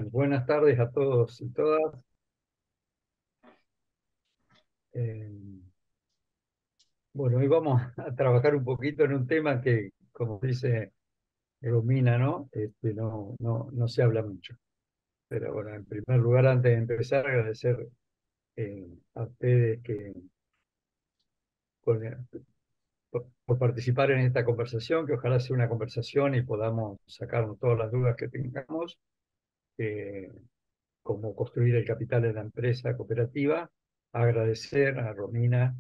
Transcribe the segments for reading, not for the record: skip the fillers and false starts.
Buenas tardes a todos y todas. Eh, bueno, hoy vamos a trabajar un poquito en un tema que, como dice Romina, ¿no? No se habla mucho. Pero bueno, en primer lugar, antes de empezar, agradecer a ustedes por, por participar en esta conversación, que ojalá sea una conversación y podamos sacarnos todas las dudas que tengamos, eh, cómo construir el capital de la empresa cooperativa. Agradecer a Romina,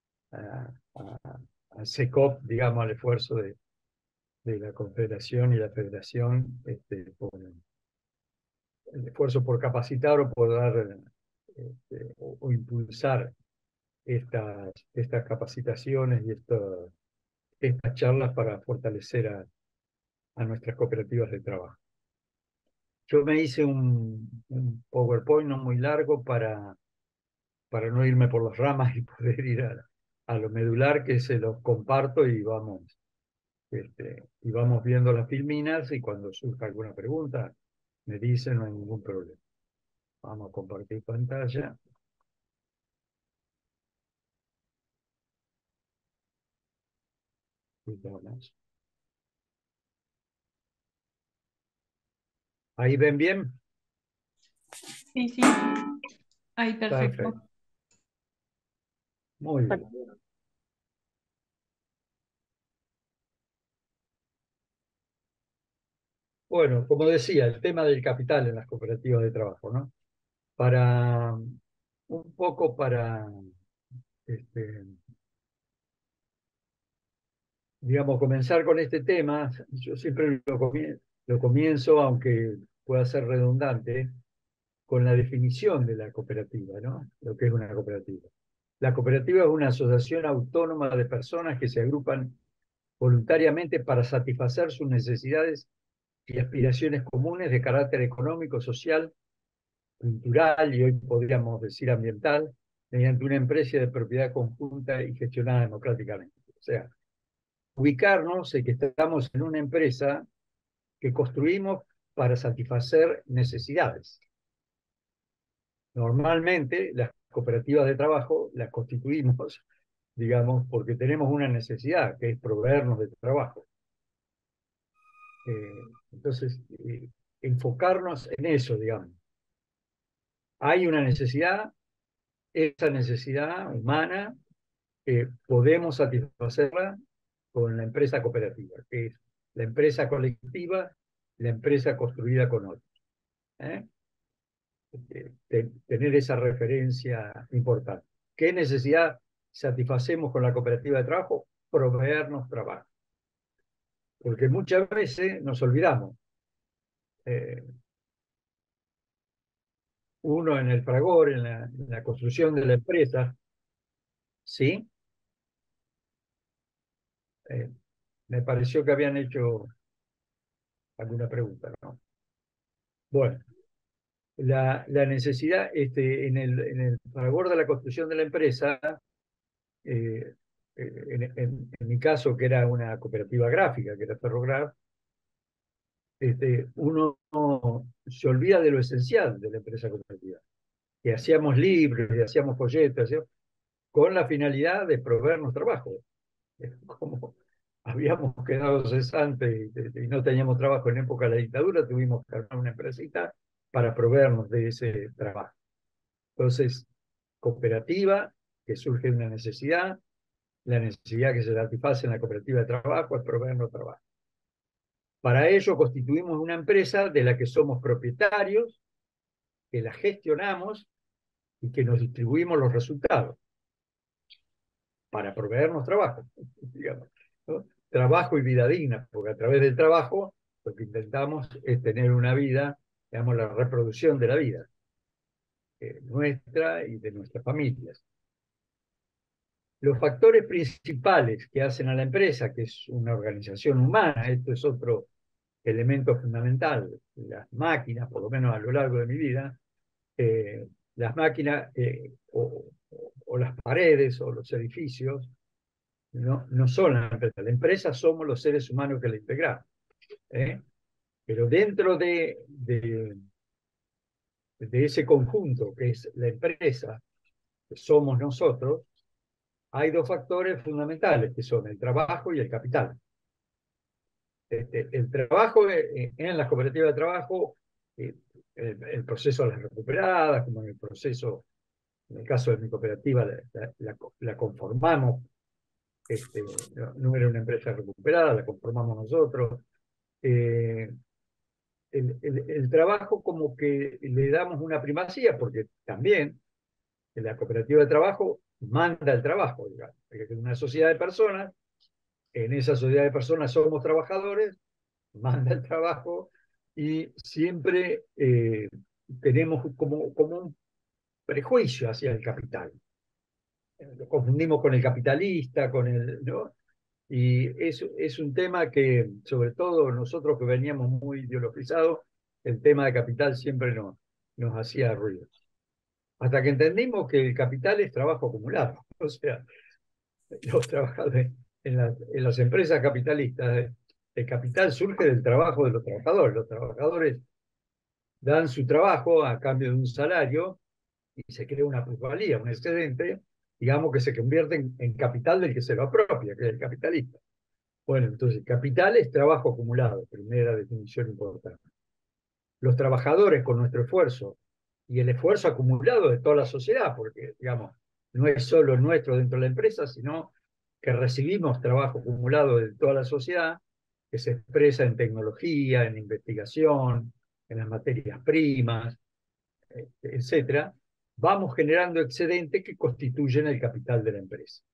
al SECOP, digamos, al esfuerzo de la Confederación y la Federación, por el esfuerzo por capacitar o por dar o impulsar estas capacitaciones y estas charlas para fortalecer a nuestras cooperativas de trabajo. Yo me hice un PowerPoint no muy largo para no irme por las ramas y poder ir a lo medular, que se los comparto y vamos viendo las filminas, y cuando surja alguna pregunta me dicen, no hay ningún problema. Vamos a compartir pantalla. ¿Ahí ven bien? Sí, sí, ahí perfecto. Perfecto. Muy bien. Bueno, como decía, el tema del capital en las cooperativas de trabajo, ¿no? Para un poco para, este, digamos, comenzar con este tema, yo siempre lo comienzo, aunque pueda ser redundante, con la definición de la cooperativa, ¿no? Lo que es una cooperativa. La cooperativa es una asociación autónoma de personas que se agrupan voluntariamente para satisfacer sus necesidades y aspiraciones comunes de carácter económico, social, cultural y hoy podríamos decir ambiental, mediante una empresa de propiedad conjunta y gestionada democráticamente. O sea, ubicarnos en que estamos en una empresa que construimos para satisfacer necesidades. Normalmente las cooperativas de trabajo las constituimos, digamos, porque tenemos una necesidad, que es proveernos de trabajo. Entonces, enfocarnos en eso, digamos. Hay una necesidad, esa necesidad humana podemos satisfacerla con la empresa cooperativa, que es la empresa colectiva, la empresa construida con otros. ¿Eh? Tener esa referencia importante. ¿Qué necesidad satisfacemos con la cooperativa de trabajo? Proveernos trabajo. Porque muchas veces nos olvidamos. Eh, Uno en el fragor, en la construcción de la empresa, ¿sí? Eh, Me pareció que habían hecho alguna pregunta, ¿no? Bueno, la necesidad en el fragor de la construcción de la empresa, eh, en mi caso, que era una cooperativa gráfica, que era Ferrograph, uno se olvida de lo esencial de la empresa cooperativa, que hacíamos libros y hacíamos folletos, con la finalidad de proveernos trabajo. Como habíamos quedado cesantes y no teníamos trabajo en época de la dictadura, tuvimos que armar una empresita para proveernos de ese trabajo. Entonces, cooperativa, que surge de una necesidad, la necesidad que se satisface en la cooperativa de trabajo es proveernos trabajo. Para ello constituimos una empresa de la que somos propietarios, que la gestionamos y que nos distribuimos los resultados para proveernos trabajo, digamos, ¿no? Trabajo y vida digna, porque a través del trabajo lo que intentamos es tener una vida, digamos, la reproducción de la vida, nuestra y de nuestras familias. Los factores principales que hacen a la empresa, que es una organización humana, esto es otro elemento fundamental, las máquinas, por lo menos a lo largo de mi vida, las máquinas o las paredes o los edificios no son la empresa somos los seres humanos que la integramos. ¿Eh? Pero dentro de ese conjunto que es la empresa, que somos nosotros, hay dos factores fundamentales, que son el trabajo y el capital. El trabajo en las cooperativas de trabajo, el proceso de las recuperadas, como en el proceso, en el caso de mi cooperativa, la conformamos, no era una empresa recuperada, la conformamos nosotros. El trabajo como que le damos una primacía, porque también en la cooperativa de trabajo manda el trabajo, digamos. Es una sociedad de personas, en esa sociedad de personas somos trabajadores, manda el trabajo y siempre tenemos como un prejuicio hacia el capital. Lo confundimos con el capitalista, ¿no? Y es un tema que, sobre todo nosotros que veníamos muy ideologizados, el tema de capital siempre nos hacía ruido. Hasta que entendimos que el capital es trabajo acumulado. O sea, los trabajadores en las empresas capitalistas, el capital surge del trabajo de los trabajadores. Los trabajadores dan su trabajo a cambio de un salario y se crea una plusvalía, un excedente, digamos que se convierte en capital del que se lo apropia, que es el capitalista. Bueno, entonces, capital es trabajo acumulado, primera definición importante. Los trabajadores con nuestro esfuerzo y el esfuerzo acumulado de toda la sociedad, porque, digamos, no es solo nuestro dentro de la empresa, sino que recibimos trabajo acumulado de toda la sociedad, que se expresa en tecnología, en investigación, en las materias primas, etcétera, vamos generando excedentes que constituyen el capital de la empresa.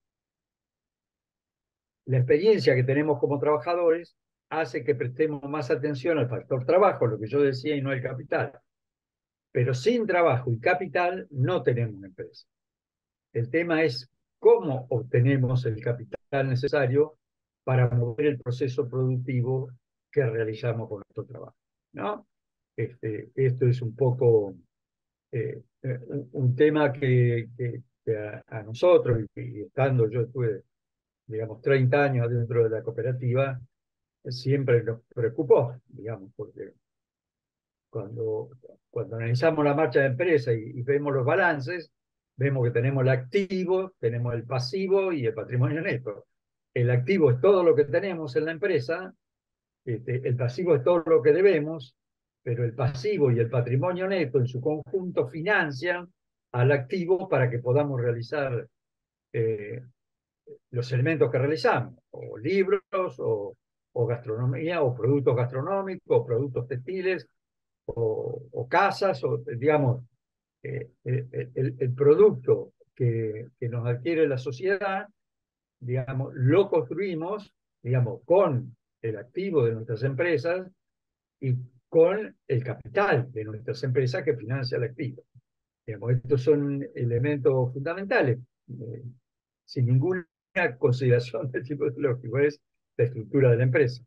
La experiencia que tenemos como trabajadores hace que prestemos más atención al factor trabajo, lo que yo decía, y no al capital. Pero sin trabajo y capital no tenemos una empresa. El tema es cómo obtenemos el capital necesario para mover el proceso productivo que realizamos con nuestro trabajo, ¿no? Esto es un poco un tema que a nosotros, y estando yo estuve, digamos, 30 años dentro de la cooperativa, siempre nos preocupó, digamos, porque cuando, cuando analizamos la marcha de empresa y vemos los balances, vemos que tenemos el activo, tenemos el pasivo y el patrimonio neto. El activo es todo lo que tenemos en la empresa, el pasivo es todo lo que debemos, pero el pasivo y el patrimonio neto en su conjunto financian al activo para que podamos realizar eh, los elementos que realizamos, o libros, o gastronomía, o productos gastronómicos, o productos textiles, o casas, o digamos, el producto que nos adquiere la sociedad, digamos, lo construimos, digamos, con el activo de nuestras empresas y con el capital de nuestras empresas que financia el activo. Digamos, estos son elementos fundamentales, sin ninguna consideración del tipo lógico, es la estructura de la empresa.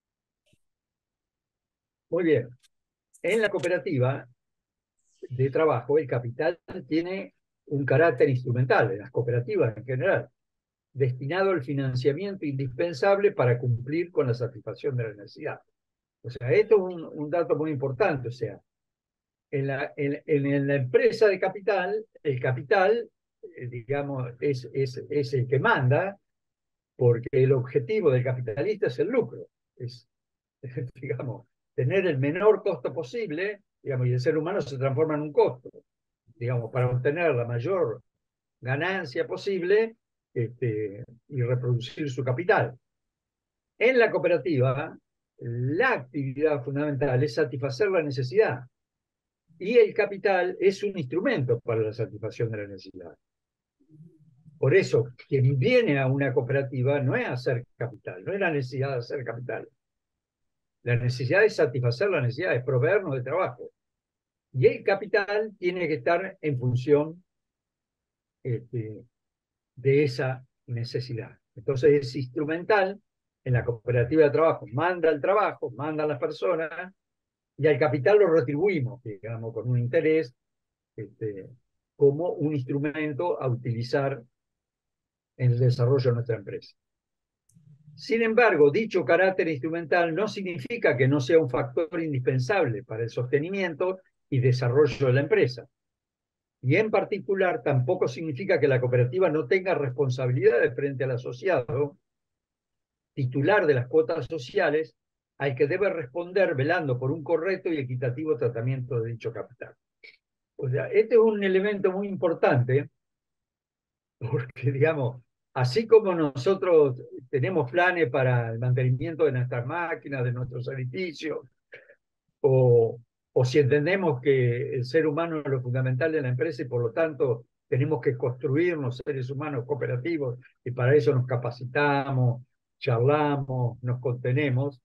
Muy bien. En la cooperativa de trabajo, el capital tiene un carácter instrumental, en las cooperativas en general, destinado al financiamiento indispensable para cumplir con la satisfacción de la necesidad. O sea, esto es un dato muy importante. O sea, en la empresa de capital, el capital, digamos, es el que manda, porque el objetivo del capitalista es el lucro, es, digamos, tener el menor costo posible, digamos, y el ser humano se transforma en un costo, digamos, para obtener la mayor ganancia posible y reproducir su capital. En la cooperativa, la actividad fundamental es satisfacer la necesidad y el capital es un instrumento para la satisfacción de la necesidad. Por eso, quien viene a una cooperativa no es hacer capital, no es la necesidad de hacer capital. La necesidad es satisfacer la necesidad, es proveernos de trabajo. Y el capital tiene que estar en función de esa necesidad. Entonces es instrumental en la cooperativa de trabajo, manda el trabajo, mandan las personas, y al capital lo retribuimos, digamos, con un interés, como un instrumento a utilizar en el desarrollo de nuestra empresa. Sin embargo, dicho carácter instrumental no significa que no sea un factor indispensable para el sostenimiento y desarrollo de la empresa. Y en particular, tampoco significa que la cooperativa no tenga responsabilidades frente al asociado titular de las cuotas sociales, al que debe responder velando por un correcto y equitativo tratamiento de dicho capital. O sea, este es un elemento muy importante, porque, digamos, así como nosotros tenemos planes para el mantenimiento de nuestras máquinas, de nuestros edificios, o, o si entendemos que el ser humano es lo fundamental de la empresa y por lo tanto tenemos que construirnos seres humanos cooperativos y para eso nos capacitamos, charlamos, nos contenemos,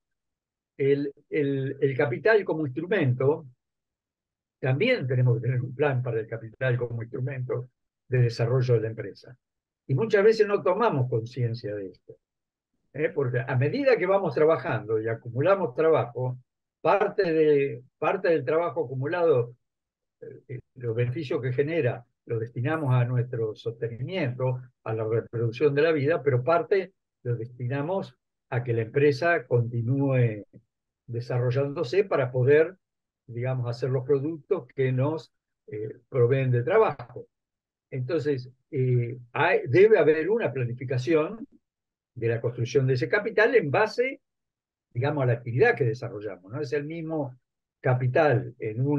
el capital como instrumento, también tenemos que tener un plan para el capital como instrumento de desarrollo de la empresa. Y muchas veces no tomamos conciencia de esto, porque a medida que vamos trabajando y acumulamos trabajo, parte del trabajo acumulado, los beneficios que genera, los destinamos a nuestro sostenimiento, a la reproducción de la vida, pero parte lo destinamos a que la empresa continúe desarrollándose para poder, digamos, hacer los productos que nos proveen de trabajo. Entonces, debe haber una planificación de la construcción de ese capital en base, digamos, a la actividad que desarrollamos. No es el mismo capital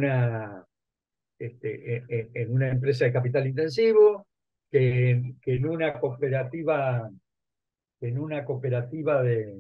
en una empresa de capital intensivo que en una cooperativa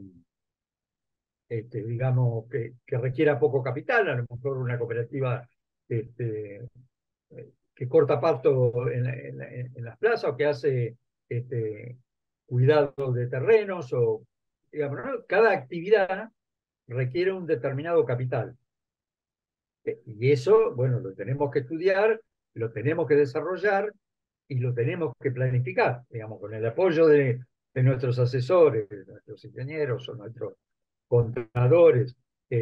digamos, que requiera poco capital, a lo mejor una cooperativa este, que corta pasto en las plazas o que hace cuidado de terrenos, o, digamos, ¿no? Cada actividad requiere un determinado capital. Y eso, bueno, lo tenemos que estudiar, lo tenemos que desarrollar y lo tenemos que planificar, digamos, con el apoyo de nuestros asesores, de nuestros ingenieros o nuestros contadores.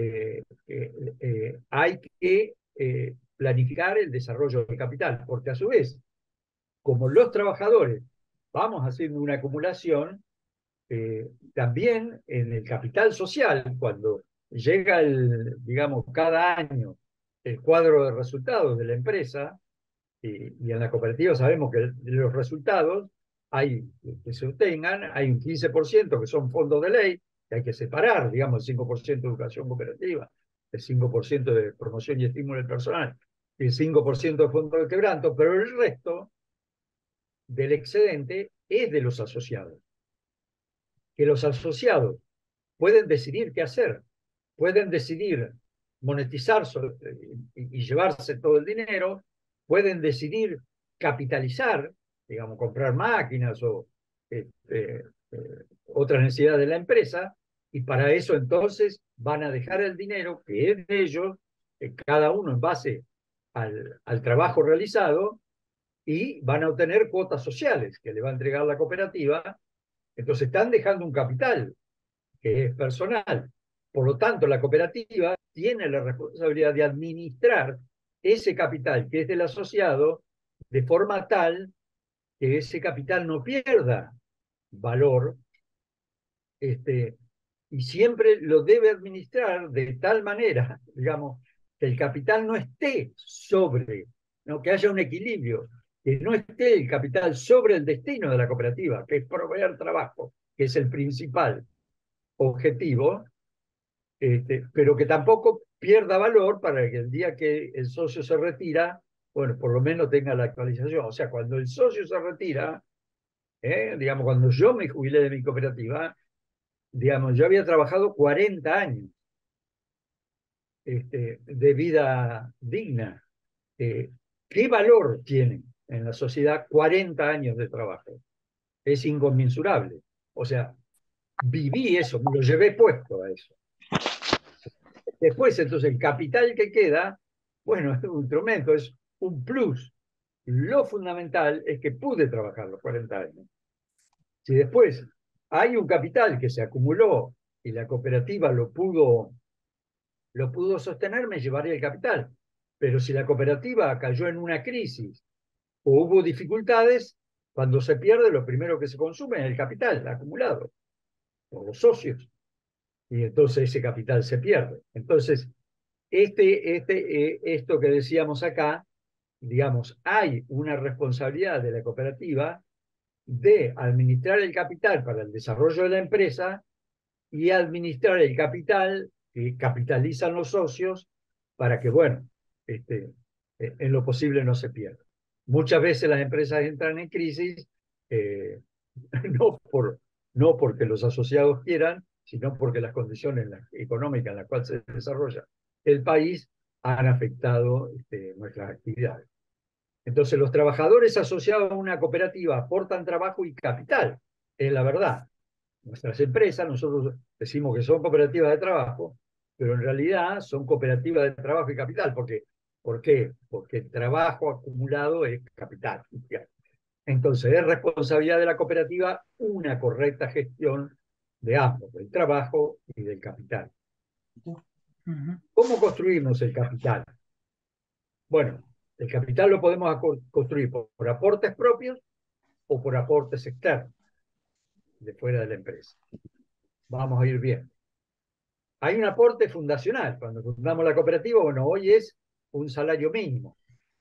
Hay que planificar el desarrollo del capital, porque a su vez, como los trabajadores vamos haciendo una acumulación, también en el capital social, cuando llega digamos, cada año el cuadro de resultados de la empresa, y en la cooperativa sabemos que de los resultados hay que se obtengan, hay un 15% que son fondos de ley, que hay que separar, digamos, el 5% de educación cooperativa, el 5% de promoción y estímulo del personal, y el 5% de fondos de quebranto, pero el resto del excedente es de los asociados. Que los asociados pueden decidir qué hacer, pueden decidir monetizar y llevarse todo el dinero, pueden decidir capitalizar, digamos, comprar máquinas o otras necesidades de la empresa, y para eso entonces van a dejar el dinero que es de ellos, cada uno en base al trabajo realizado, y van a obtener cuotas sociales que le va a entregar la cooperativa. Entonces están dejando un capital que es personal. Por lo tanto, la cooperativa tiene la responsabilidad de administrar ese capital que es del asociado de forma tal que ese capital no pierda valor, y siempre lo debe administrar de tal manera, digamos, que el capital no esté sobre, ¿no? Que haya un equilibrio, que no esté el capital sobre el destino de la cooperativa, que es proveer trabajo, que es el principal objetivo, pero que tampoco pierda valor para que el día que el socio se retira, bueno, por lo menos tenga la actualización. O sea, cuando el socio se retira, digamos, cuando yo me jubilé de mi cooperativa, digamos, yo había trabajado 40 años de vida digna. Eh, ¿Qué valor tiene en la sociedad 40 años de trabajo? Es inconmensurable. O sea, viví eso, me lo llevé puesto a eso. Después, entonces, el capital que queda, bueno, es un instrumento, es un plus. Lo fundamental es que pude trabajar los 40 años. Si después hay un capital que se acumuló y la cooperativa lo pudo sostener, me llevaría el capital. Pero si la cooperativa cayó en una crisis o hubo dificultades, cuando se pierde, lo primero que se consume es el capital acumulado por los socios. Y entonces ese capital se pierde. Entonces, esto que decíamos acá, digamos, hay una responsabilidad de la cooperativa de administrar el capital para el desarrollo de la empresa y administrar el capital que capitalizan los socios para que, bueno, en lo posible no se pierda. Muchas veces las empresas entran en crisis eh, no, no porque los asociados quieran, sino porque las condiciones económicas en las cuales se desarrolla el país han afectado nuestras actividades. Entonces, los trabajadores asociados a una cooperativa aportan trabajo y capital, es la verdad. Nuestras empresas, nosotros decimos que son cooperativas de trabajo, pero en realidad son cooperativas de trabajo y capital. ¿Por qué? Porque el trabajo acumulado es capital. Entonces, es responsabilidad de la cooperativa una correcta gestión de ambos, del trabajo y del capital. ¿Cómo construimos el capital? Bueno, el capital lo podemos construir por aportes propios o por aportes externos, de fuera de la empresa. Vamos a ir bien. Hay un aporte fundacional. Cuando fundamos la cooperativa, bueno, hoy es un salario mínimo.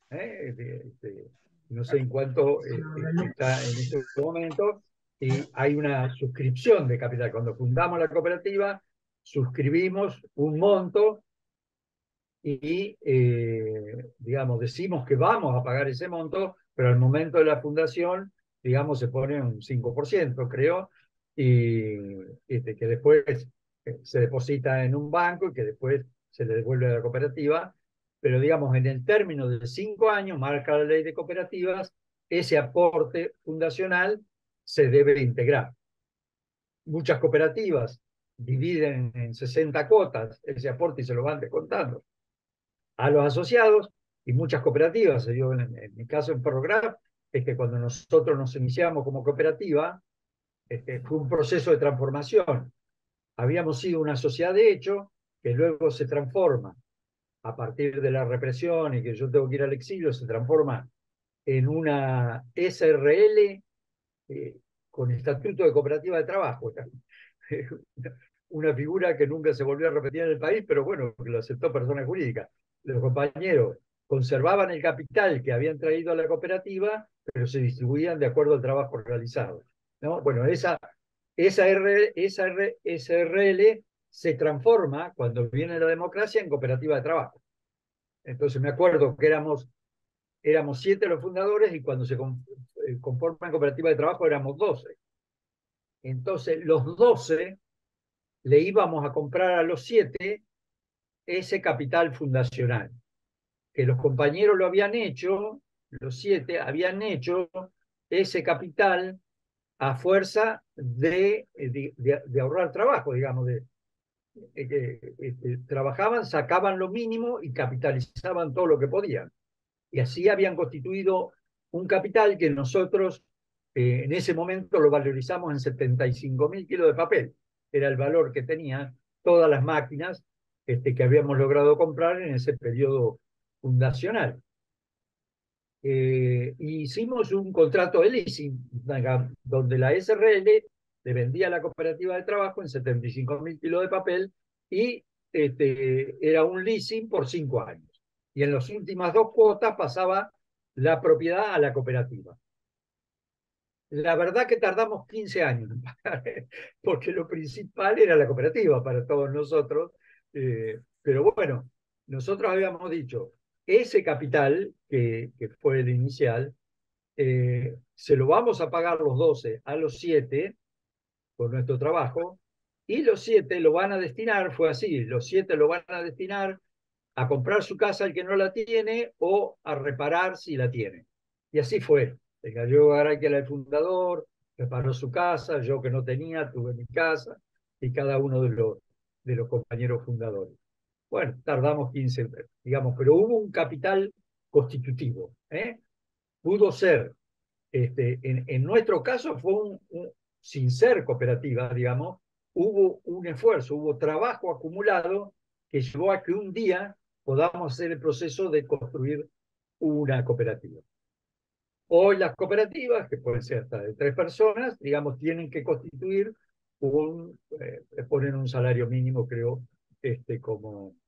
No sé en cuánto está en este momento, y hay una suscripción de capital. Cuando fundamos la cooperativa, suscribimos un monto y, digamos, decimos que vamos a pagar ese monto, pero al momento de la fundación, digamos, se pone un 5%, creo, y que después se deposita en un banco y que después se le devuelve a la cooperativa, pero digamos, en el término de 5 años, marca la ley de cooperativas, ese aporte fundacional se debe integrar. Muchas cooperativas dividen en 60 cuotas ese aporte y se lo van descontando a los asociados, y muchas cooperativas, yo en mi caso en Ferrograph, es que cuando nosotros nos iniciamos como cooperativa, fue un proceso de transformación. Habíamos sido una sociedad de hecho, que luego se transforma a partir de la represión y que yo tengo que ir al exilio, se transforma en una SRL con estatuto de cooperativa de trabajo. Una figura que nunca se volvió a repetir en el país, pero bueno, que lo aceptó persona jurídica. Los compañeros conservaban el capital que habían traído a la cooperativa, pero se distribuían de acuerdo al trabajo realizado, ¿no? Bueno, esa SRL se transforma, cuando viene la democracia, en cooperativa de trabajo. Entonces me acuerdo que éramos 7 los fundadores, y cuando se conforma en cooperativa de trabajo éramos 12. Entonces los 12 le íbamos a comprar a los 7 ese capital fundacional, que los compañeros lo habían hecho, los 7 habían hecho ese capital a fuerza de ahorrar trabajo, digamos, trabajaban, sacaban lo mínimo y capitalizaban todo lo que podían. Y así habían constituido un capital que nosotros en ese momento lo valorizamos en 75.000 kilos de papel. Era el valor que tenían todas las máquinas que habíamos logrado comprar en ese periodo fundacional. Hicimos un contrato de leasing, donde la SRL le vendía a la cooperativa de trabajo en 75.000 kilos de papel, y era un leasing por 5 años. Y en las últimas 2 cuotas pasaba la propiedad a la cooperativa. La verdad que tardamos 15 años en pagar, porque lo principal era la cooperativa para todos nosotros. Pero bueno, nosotros habíamos dicho, ese capital que fue el inicial, se lo vamos a pagar los 12 a los 7 con nuestro trabajo, y los 7 lo van a destinar, fue así, los 7 lo van a destinar a comprar su casa el que no la tiene, o a reparar si la tiene. Y así fue. Yo Garay, que era el fundador, reparó su casa, yo que no tenía, tuve mi casa, y cada uno de los compañeros fundadores. Bueno, tardamos 15, digamos, pero hubo un capital constitutivo. Pudo ser, en nuestro caso fue sin ser cooperativa, digamos, hubo un esfuerzo, hubo trabajo acumulado que llevó a que un día podamos hacer el proceso de construir una cooperativa. Hoy las cooperativas, que pueden ser hasta de 3 personas, digamos, tienen que constituir ponen un salario mínimo, creo, como,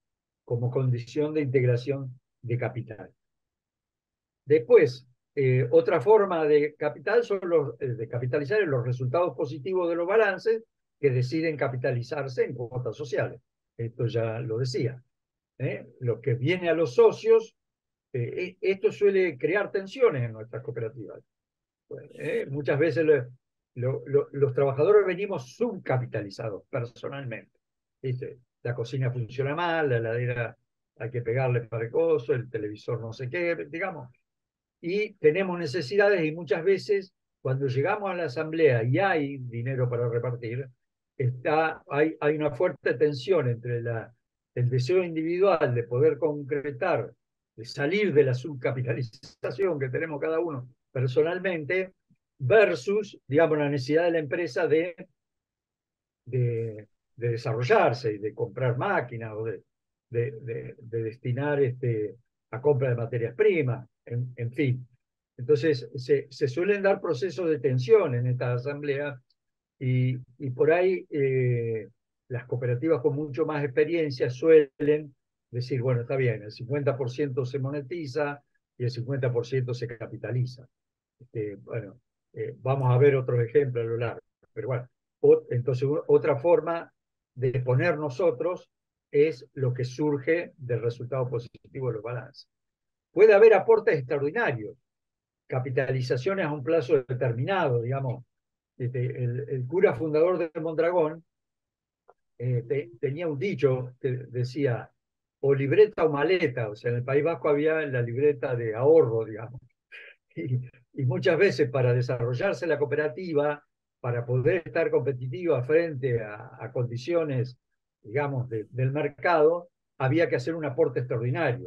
como condición de integración de capital. Después, otra forma de capital son de capitalizar en los resultados positivos de los balances que deciden capitalizarse en cuotas sociales. Esto ya lo decía. Lo que viene a los socios, esto suele crear tensiones en nuestras cooperativas. Muchas veces los trabajadores venimos subcapitalizados personalmente. ¿Viste? La cocina funciona mal, la heladera hay que pegarle para el coso, el televisor no sé qué, digamos. Y tenemos necesidades y muchas veces cuando llegamos a la asamblea y hay dinero para repartir, hay una fuerte tensión entre el deseo individual de poder concretar, de salir de la subcapitalización que tenemos cada uno personalmente, versus, digamos, la necesidad de la empresa de desarrollarse y de comprar máquinas o de destinar a compra de materias primas, en fin. Entonces, se suelen dar procesos de tensión en esta asamblea y por ahí las cooperativas con mucho más experiencia suelen decir, bueno, está bien, el 50% se monetiza y el 50% se capitaliza. Bueno, vamos a ver otros ejemplos a lo largo. Pero bueno, entonces otra forma de poner nosotros es lo que surge del resultado positivo de los balances. Puede haber aportes extraordinarios, capitalizaciones a un plazo determinado, digamos. El cura fundador de Mondragón tenía un dicho que decía, o libreta o maleta, o sea, en el País Vasco había la libreta de ahorro, digamos. Y muchas veces para desarrollarse la cooperativa, para poder estar competitiva frente a condiciones, digamos, del mercado, había que hacer un aporte extraordinario.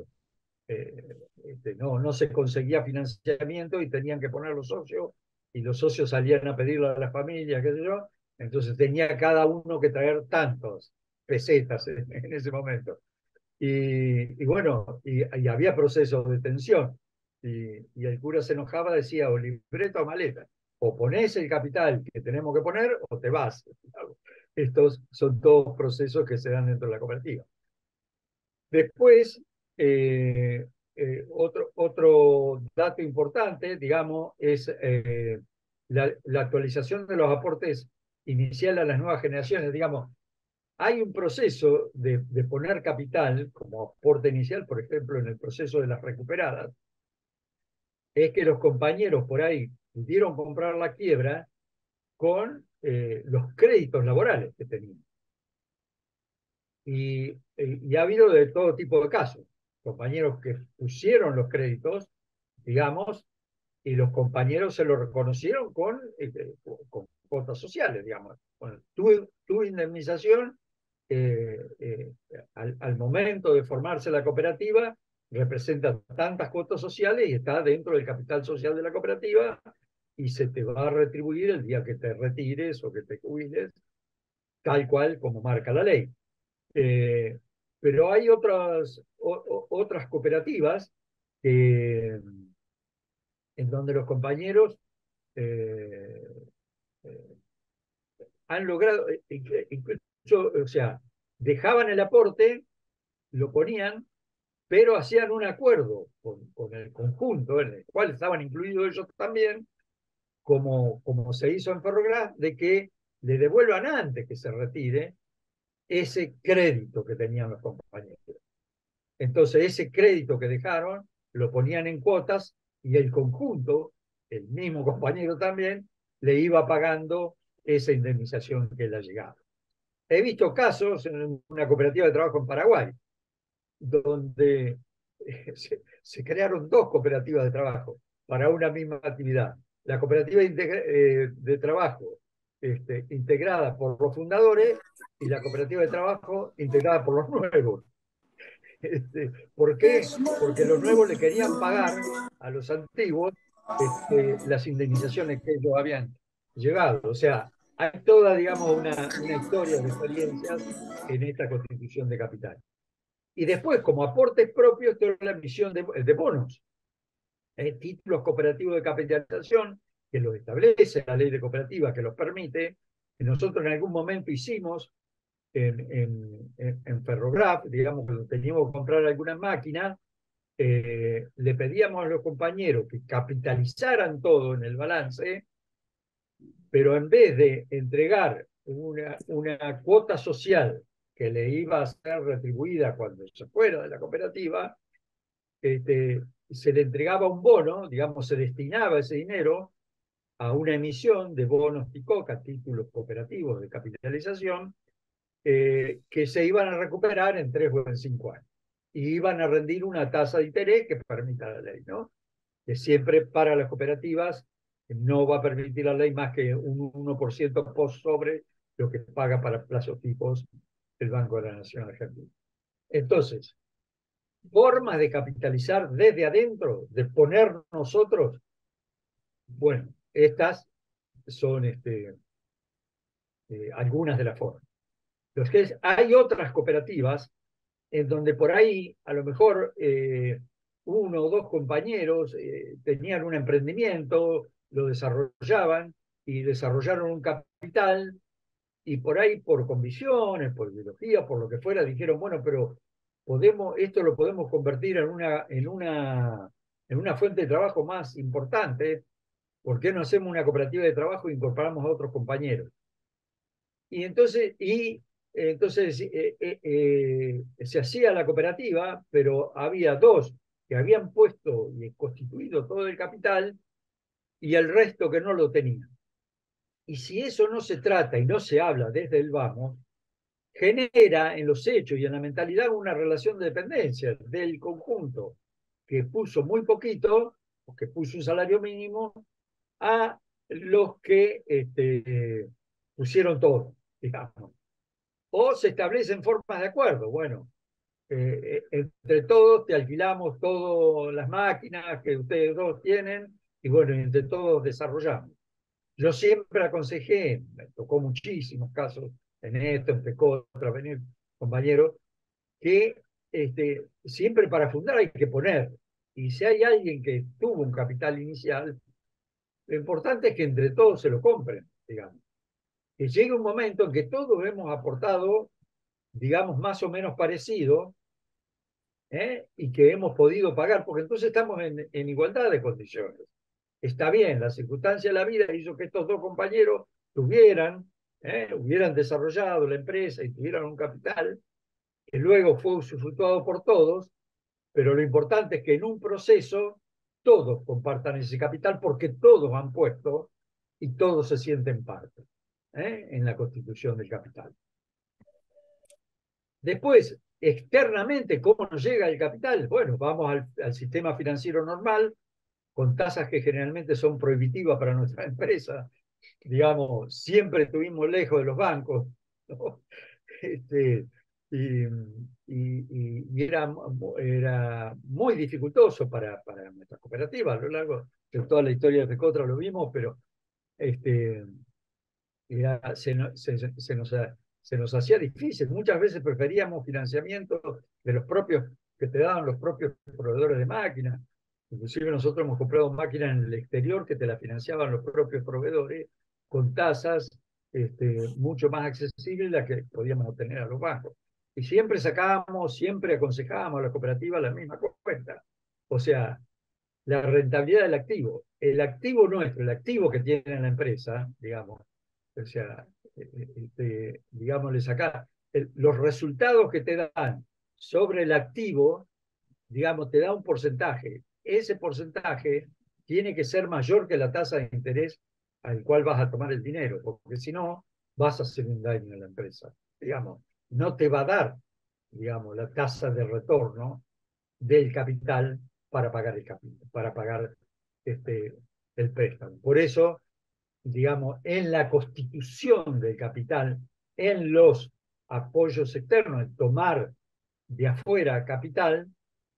No se conseguía financiamiento y tenían que poner los socios, y los socios salían a pedirlo a las familias, qué sé yo, entonces tenía cada uno que traer tantos pesetas en ese momento. Y bueno, y había procesos de tensión. Y el cura se enojaba, decía, o libreta o maleta. O ponés el capital que tenemos que poner o te vas. Estos son todos procesos que se dan dentro de la cooperativa. Después, otro dato importante, digamos, es la actualización de los aportes iniciales a las nuevas generaciones. Digamos, hay un proceso de poner capital como aporte inicial, por ejemplo, en el proceso de las recuperadas, es que los compañeros por ahí pudieron comprar la quiebra con los créditos laborales que tenían. Y ha habido de todo tipo de casos. Compañeros que pusieron los créditos, digamos, y los compañeros se lo reconocieron con cuotas sociales, digamos. Bueno, tu indemnización al momento de formarse la cooperativa representa tantas cuotas sociales y está dentro del capital social de la cooperativa y se te va a retribuir el día que te retires o que te jubiles, tal cual como marca la ley. Eh, pero hay otras cooperativas que, en donde los compañeros eh, eh, han logrado, incluso, o sea, dejaban el aporte, lo ponían, pero hacían un acuerdo con el conjunto en el cual estaban incluidos ellos también, como se hizo en Ferrogras, de que le devuelvan antes que se retire ese crédito que tenían los compañeros. Entonces, ese crédito que dejaron lo ponían en cuotas y el conjunto, el mismo compañero también, le iba pagando esa indemnización que le ha llegado. He visto casos en una cooperativa de trabajo en Paraguay, donde se crearon dos cooperativas de trabajo para una misma actividad. La cooperativa de trabajo integrada por los fundadores y la cooperativa de trabajo integrada por los nuevos. ¿Por qué? Porque los nuevos le querían pagar a los antiguos las indemnizaciones que ellos habían llevado. O sea, hay toda, digamos, una historia de experiencias en esta constitución de capital. Y después, como aportes propios, está la emisión de bonos, títulos cooperativos de capitalización, que los establece la ley de cooperativas, que los permite. Y nosotros en algún momento hicimos en Ferrograph, digamos, cuando teníamos que comprar alguna máquina, le pedíamos a los compañeros que capitalizaran todo en el balance, pero en vez de entregar una cuota social que le iba a ser retribuida cuando se fuera de la cooperativa, se le entregaba un bono, digamos, se destinaba ese dinero a una emisión de bonos TICOCA, títulos cooperativos de capitalización, que se iban a recuperar en 3 o en 5 años. Y iban a rendir una tasa de interés que permita la ley, ¿no? Que siempre para las cooperativas no va a permitir la ley más que un 1% post sobre lo que paga para plazos fijos el Banco de la Nación Argentina. Entonces, formas de capitalizar desde adentro, de poner nosotros, bueno, estas son algunas de las formas. Entonces, hay otras cooperativas en donde por ahí a lo mejor uno o dos compañeros tenían un emprendimiento, lo desarrollaban y desarrollaron un capital y por ahí por convicciones, por ideología, por lo que fuera, dijeron, bueno, pero esto lo podemos convertir en una fuente de trabajo más importante. ¿Por qué no hacemos una cooperativa de trabajo e incorporamos a otros compañeros? Y entonces se hacía la cooperativa, pero había dos que habían puesto y constituido todo el capital y el resto que no lo tenían. Y si eso no se trata y no se habla desde el vamos, genera en los hechos y en la mentalidad una relación de dependencia del conjunto que puso muy poquito, o que puso un salario mínimo, a los que pusieron todo, digamos. O se establecen formas de acuerdo. Bueno, entre todos te alquilamos todas las máquinas que ustedes dos tienen y bueno, entre todos desarrollamos. Yo siempre aconsejé, me tocó muchísimos casos en esto, en Pecotra, venir compañeros, que siempre para fundar hay que poner. Y si hay alguien que tuvo un capital inicial, lo importante es que entre todos se lo compren, digamos. Que llegue un momento en que todos hemos aportado, digamos, más o menos parecido, y que hemos podido pagar, porque entonces estamos en igualdad de condiciones. Está bien, la circunstancia de la vida hizo que estos dos compañeros hubieran desarrollado la empresa y tuvieran un capital que luego fue usufructuado por todos, pero lo importante es que en un proceso todos compartan ese capital porque todos han puesto y todos se sienten parte en la constitución del capital. Después, externamente, ¿cómo nos llega el capital? Bueno, vamos al sistema financiero normal, con tasas que generalmente son prohibitivas para nuestra empresa. Digamos, siempre estuvimos lejos de los bancos, ¿no? Este, y, era muy dificultoso para nuestra cooperativa. A lo largo de toda la historia de Pecotra lo vimos, pero este, se nos hacía difícil. Muchas veces preferíamos financiamiento de los propios, que te daban los propios proveedores de máquinas. Inclusive nosotros hemos comprado máquinas en el exterior que te las financiaban los propios proveedores con tasas mucho más accesibles de las que podíamos obtener a los bancos. Y siempre aconsejábamos a la cooperativa la misma cuenta. O sea, la rentabilidad del activo. El activo nuestro, el activo que tiene la empresa, digamos, o sea, digamos, le sacás los resultados que te dan sobre el activo, digamos, te da un porcentaje. Ese porcentaje tiene que ser mayor que la tasa de interés al cual vas a tomar el dinero, porque si no, vas a hacer un daño a la empresa. Digamos, no te va a dar, digamos, la tasa de retorno del capital para pagar el capital, para pagar el préstamo. Por eso, digamos, en la constitución del capital, en los apoyos externos, en tomar de afuera capital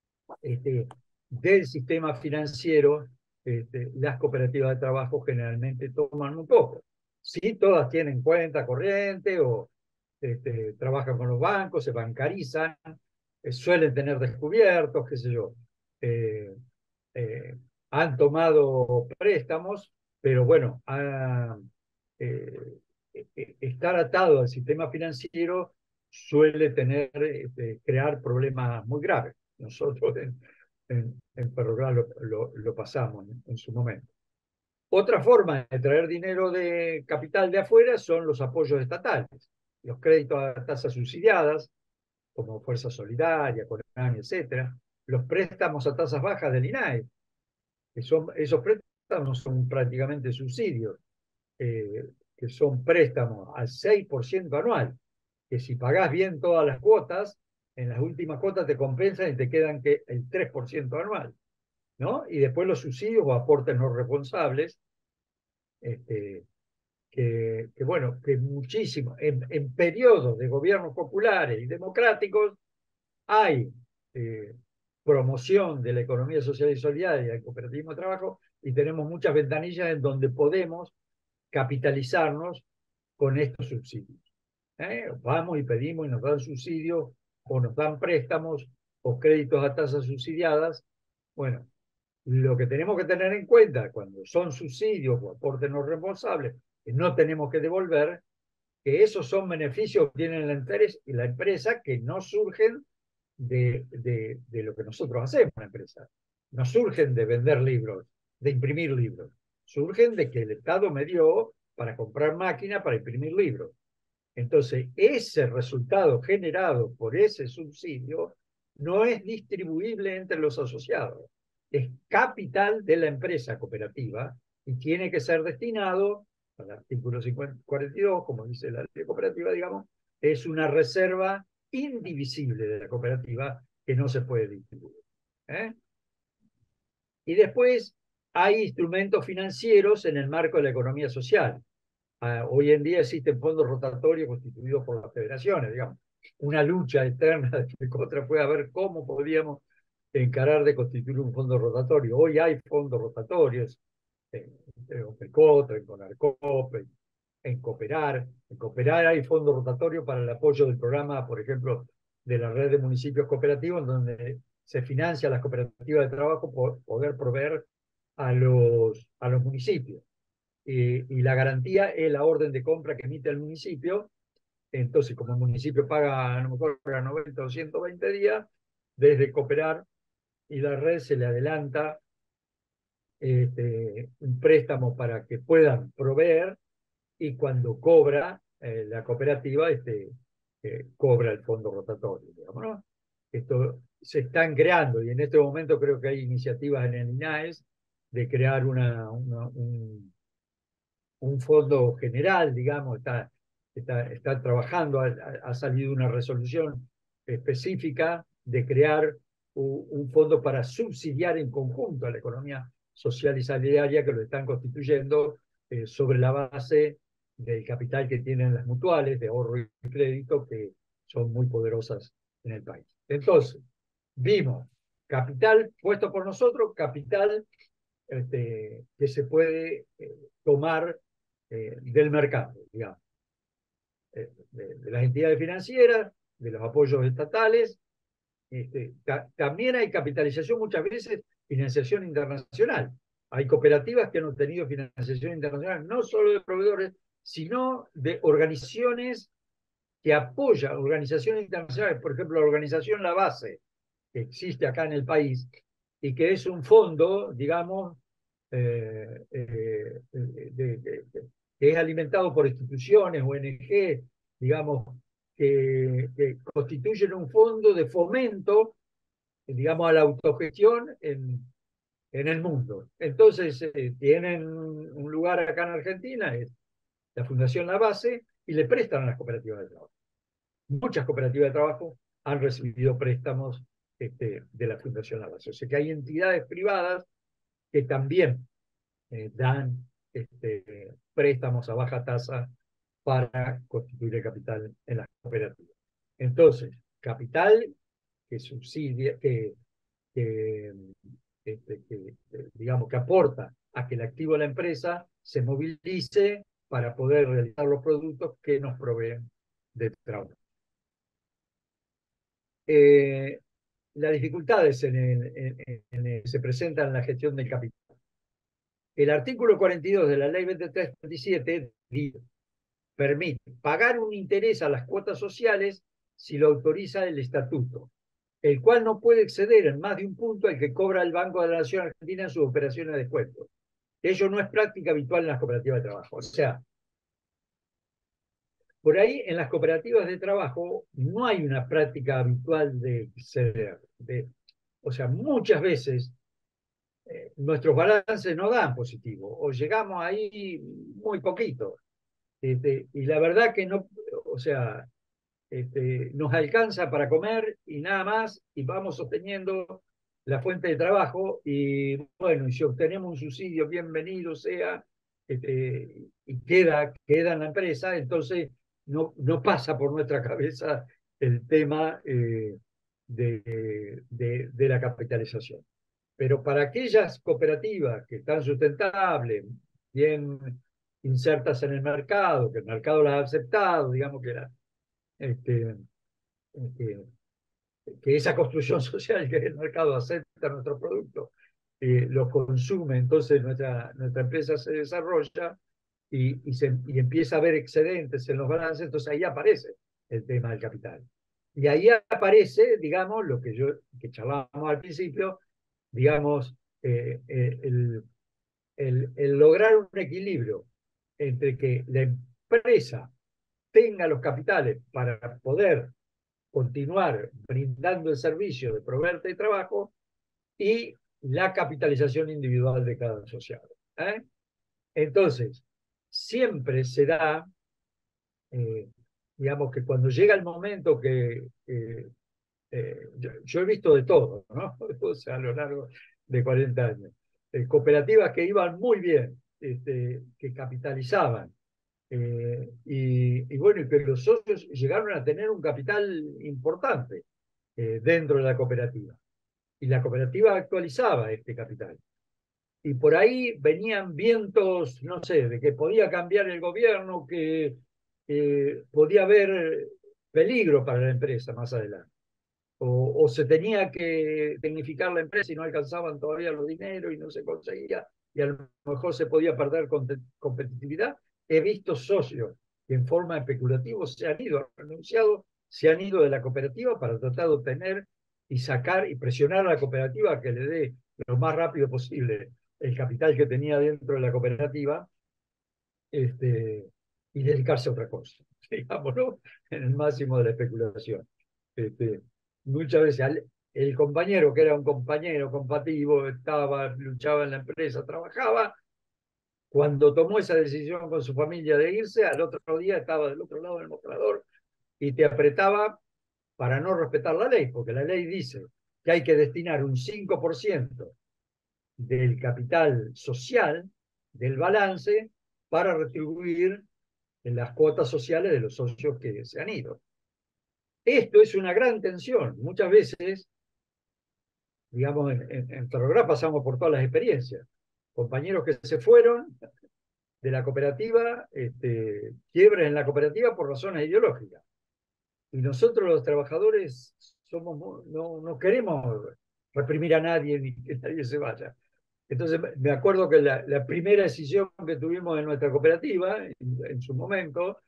del sistema financiero, las cooperativas de trabajo generalmente toman un poco. Sí, todas tienen cuenta corriente o trabajan con los bancos, se bancarizan, suelen tener descubiertos, qué sé yo. Eh, eh, Han tomado préstamos, pero bueno, estar atado al sistema financiero suele tener, crear problemas muy graves. Nosotros en Ferrográs lo pasamos en su momento. Otra forma de traer dinero de capital de afuera son los apoyos estatales, los créditos a tasas subsidiadas, como Fuerza Solidaria, Conami, etcétera, los préstamos a tasas bajas del INAE, que esos préstamos son prácticamente subsidios, que son préstamos al 6% anual, que si pagás bien todas las cuotas, en las últimas cuotas te compensan y te quedan que el 3% anual, ¿no? Y después los subsidios o aportes no responsables, bueno, que muchísimo, en periodos de gobiernos populares y democráticos hay promoción de la economía social y solidaria, del cooperativismo de trabajo, y tenemos muchas ventanillas en donde podemos capitalizarnos con estos subsidios. Vamos y pedimos y nos dan subsidios, o nos dan préstamos, o créditos a tasas subsidiadas. Bueno, lo que tenemos que tener en cuenta cuando son subsidios o aportes no reembolsables, que no tenemos que devolver, que esos son beneficios que tienen la empresa que no surgen de lo que nosotros hacemos en la empresa. No surgen de vender libros, de imprimir libros. Surgen de que el Estado me dio para comprar máquina para imprimir libros. Entonces, ese resultado generado por ese subsidio no es distribuible entre los asociados. Es capital de la empresa cooperativa y tiene que ser destinado al artículo 42, como dice la ley cooperativa, digamos, es una reserva indivisible de la cooperativa que no se puede distribuir. ¿Eh? Y después hay instrumentos financieros en el marco de la economía social. Hoy en día existen fondos rotatorios constituidos por las federaciones, digamos. Una lucha eterna de contra fue a ver cómo podíamos encarar de constituir un fondo rotatorio. Hoy hay fondos rotatorios en OPECOTRA, en CONARCOP, en Cooperar. En Cooperar hay fondos rotatorios para el apoyo del programa, por ejemplo, de la red de municipios cooperativos, donde se financia las cooperativas de trabajo por poder proveer a los municipios. Y la garantía es la orden de compra que emite el municipio. Entonces, como el municipio paga a lo mejor para 90 o 120 días, desde Cooperar y la red se le adelanta un préstamo para que puedan proveer, y cuando cobra la cooperativa, cobra el fondo rotatorio, digamos, ¿no? Esto se están creando, y en este momento creo que hay iniciativas en el INAES de crear un fondo general, digamos, está trabajando, ha salido una resolución específica de crear un fondo para subsidiar en conjunto a la economía social y solidaria, que lo están constituyendo sobre la base del capital que tienen las mutuales de ahorro y crédito, que son muy poderosas en el país. Entonces, vimos capital puesto por nosotros, capital que se puede tomar del mercado, digamos, de las entidades financieras, de los apoyos estatales. También hay capitalización, muchas veces financiación internacional. Hay cooperativas que han obtenido financiación internacional, no solo de proveedores, sino de organizaciones que apoyan, organizaciones internacionales, por ejemplo, la organización La Base, que existe acá en el país, y que es un fondo, digamos, que es alimentado por instituciones, ONG, digamos, que constituyen un fondo de fomento, digamos, a la autogestión en el mundo. Entonces, tienen un lugar acá en Argentina, es la Fundación La Base, y le prestan a las cooperativas de trabajo. Muchas cooperativas de trabajo han recibido préstamos de la Fundación La Base. O sea que hay entidades privadas que también dan préstamos a baja tasa para constituir el capital en las cooperativas. Entonces, capital que subsidia, digamos, que aporta a que el activo de la empresa se movilice para poder realizar los productos que nos proveen de trabajo. Las dificultades se presentan en la gestión del capital. El artículo 42 de la ley 2337 permite pagar un interés a las cuotas sociales si lo autoriza el estatuto, el cual no puede exceder en más de un punto al que cobra el Banco de la Nación Argentina en sus operaciones de descuento. Ello no es práctica habitual en las cooperativas de trabajo. O sea, por ahí en las cooperativas de trabajo no hay una práctica habitual de exceder. O sea, muchas veces nuestros balances no dan positivo, o llegamos ahí muy poquito. Y la verdad que no, o sea, nos alcanza para comer y nada más, y vamos sosteniendo la fuente de trabajo, y bueno, y si obtenemos un subsidio, bienvenido sea, y queda en la empresa, entonces no pasa por nuestra cabeza el tema de la capitalización. Pero para aquellas cooperativas que están sustentables, bien insertas en el mercado, que el mercado las ha aceptado, digamos que este, este, que esa construcción social que el mercado acepta nuestro producto, lo consume, entonces nuestra empresa se desarrolla y empieza a haber excedentes en los balances, entonces ahí aparece el tema del capital. Y ahí aparece, digamos, lo que charlábamos al principio, digamos, el lograr un equilibrio entre que la empresa tenga los capitales para poder continuar brindando el servicio de proveerte de trabajo y la capitalización individual de cada asociado. Entonces, siempre se da, eh, digamos que cuando llega el momento yo he visto de todo, ¿no? O sea, a lo largo de 40 años. Cooperativas que iban muy bien, que capitalizaban, y bueno, y que los socios llegaron a tener un capital importante dentro de la cooperativa. Y la cooperativa actualizaba este capital. Y por ahí venían vientos, no sé, de que podía cambiar el gobierno, que podía haber peligro para la empresa más adelante. O se tenía que tecnificar la empresa y no alcanzaban todavía los dineros y no se conseguía, y a lo mejor se podía perder competitividad. He visto socios que en forma especulativa se han ido, han renunciado, se han ido de la cooperativa para tratar de obtener y sacar y presionar a la cooperativa a que le dé lo más rápido posible el capital que tenía dentro de la cooperativa, y dedicarse a otra cosa, digamos, ¿no? En el máximo de la especulación. Este, Muchas veces el compañero, que era un compañero compativo, luchaba en la empresa, trabajaba, cuando tomó esa decisión con su familia de irse, al otro día estaba del otro lado del mostrador y te apretaba para no respetar la ley, porque la ley dice que hay que destinar un 5% del capital social, del balance, para retribuir en las cuotas sociales de los socios que se han ido. Esto es una gran tensión. Muchas veces, digamos, en Ferrográ pasamos por todas las experiencias. Compañeros que se fueron de la cooperativa, quiebres en la cooperativa por razones ideológicas. Y nosotros los trabajadores no queremos reprimir a nadie ni que nadie se vaya. Entonces me acuerdo que la primera decisión que tuvimos en nuestra cooperativa, en su momento,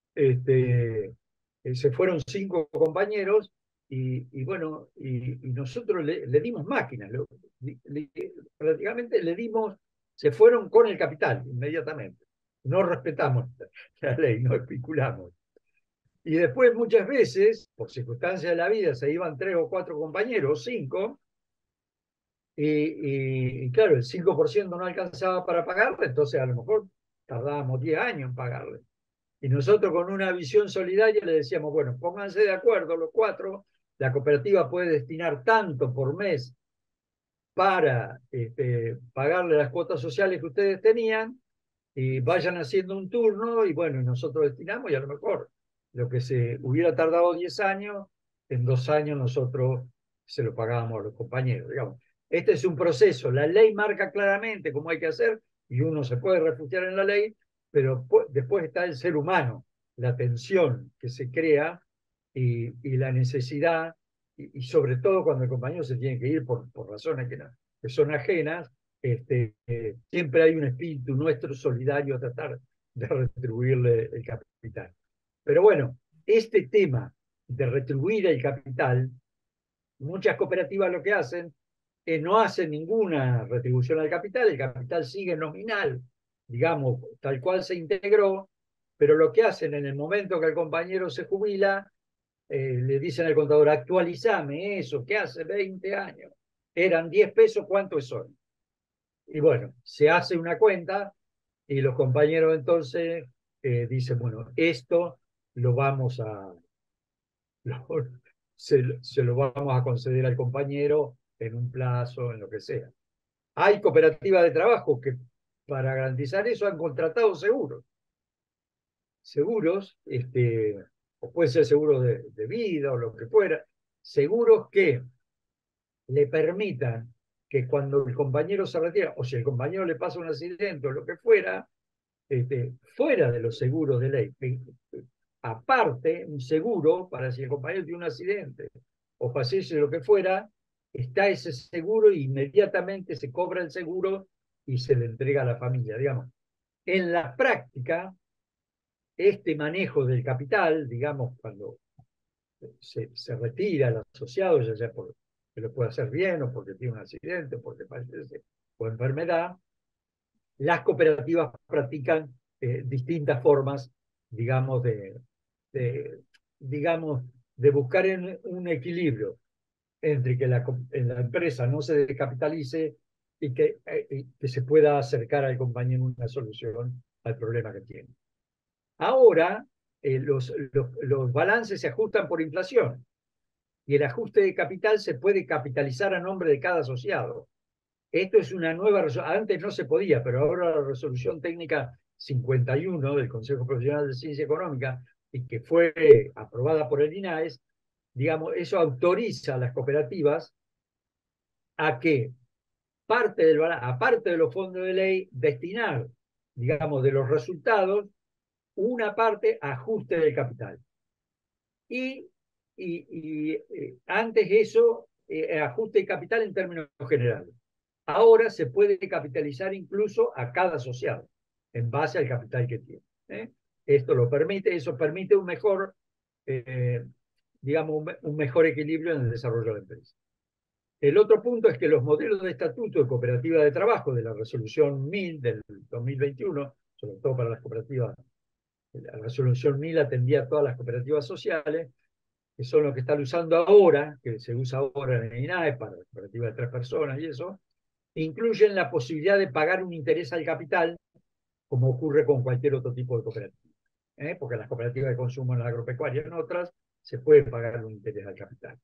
se fueron 5 compañeros y bueno, y nosotros le dimos máquinas, prácticamente le dimos, se fueron con el capital inmediatamente. No respetamos la ley, no especulamos. Y después muchas veces, por circunstancias de la vida, se iban 3 o 4 compañeros, 5, y claro, el 5% no alcanzaba para pagarle, entonces a lo mejor tardábamos 10 años en pagarle. Y nosotros con una visión solidaria le decíamos, bueno, pónganse de acuerdo los 4, la cooperativa puede destinar tanto por mes para pagarle las cuotas sociales que ustedes tenían, y vayan haciendo un turno, y bueno, y nosotros destinamos, y a lo mejor lo que se hubiera tardado 10 años, en 2 años nosotros se lo pagábamos a los compañeros, digamos. Este es un proceso, la ley marca claramente cómo hay que hacer, y uno se puede refugiar en la ley, pero después está el ser humano, la tensión que se crea, y la necesidad, sobre todo cuando el compañero se tiene que ir por razones que son ajenas, siempre hay un espíritu nuestro solidario a tratar de retribuirle el capital. Pero bueno, este tema de retribuir el capital, muchas cooperativas lo que hacen es no hacen ninguna retribución al capital, el capital sigue nominal, digamos, tal cual se integró, pero lo que hacen en el momento que el compañero se jubila, le dicen al contador, actualizame eso, que hace 20 años. Eran 10 pesos, ¿cuánto son? Y bueno, se hace una cuenta y los compañeros entonces dicen, bueno, esto lo vamos a, lo- se lo vamos a conceder al compañero en un plazo, en lo que sea. Hay cooperativas de trabajo que para garantizar eso han contratado seguros. Seguros, o puede ser seguros de vida o lo que fuera, seguros que le permitan que cuando el compañero se retira, o si el compañero le pasa un accidente o lo que fuera, fuera de los seguros de ley, aparte, un seguro para si el compañero tiene un accidente o fallece lo que fuera, está ese seguro e inmediatamente se cobra el seguro y se le entrega a la familia. Digamos, en la práctica, este manejo del capital, digamos, cuando se retira el asociado, ya sea porque lo puede hacer bien o porque tiene un accidente o porque fallece o enfermedad, las cooperativas practican distintas formas, digamos, de, digamos, de buscar un equilibrio entre que la empresa no se descapitalice y que se pueda acercar al compañero una solución al problema que tiene. Ahora, los balances se ajustan por inflación y el ajuste de capital se puede capitalizar a nombre de cada asociado. Esto es una nueva resolución. Antes no se podía, pero ahora la resolución técnica 51 del Consejo Profesional de Ciencia Económica y que fue aprobada por el INAES, digamos, eso autoriza a las cooperativas a que aparte de los fondos de ley, destinar, digamos, de los resultados, una parte a ajuste del capital. Y, antes eso, ajuste de capital en términos generales. Ahora se puede capitalizar incluso a cada asociado en base al capital que tiene. ¿Eh? Esto lo permite, eso permite un mejor, digamos, un mejor equilibrio en el desarrollo de la empresa. El otro punto es que los modelos de estatuto de cooperativa de trabajo de la resolución 1000 del 2021, sobre todo para las cooperativas, la resolución 1000 atendía a todas las cooperativas sociales, que son los que están usando ahora, que se usa ahora en el INAE para la cooperativa de 3 personas y eso, incluyen la posibilidad de pagar un interés al capital, como ocurre con cualquier otro tipo de cooperativa. Porque en las cooperativas de consumo, en la agropecuaria y en otras, se puede pagar un interés al capital.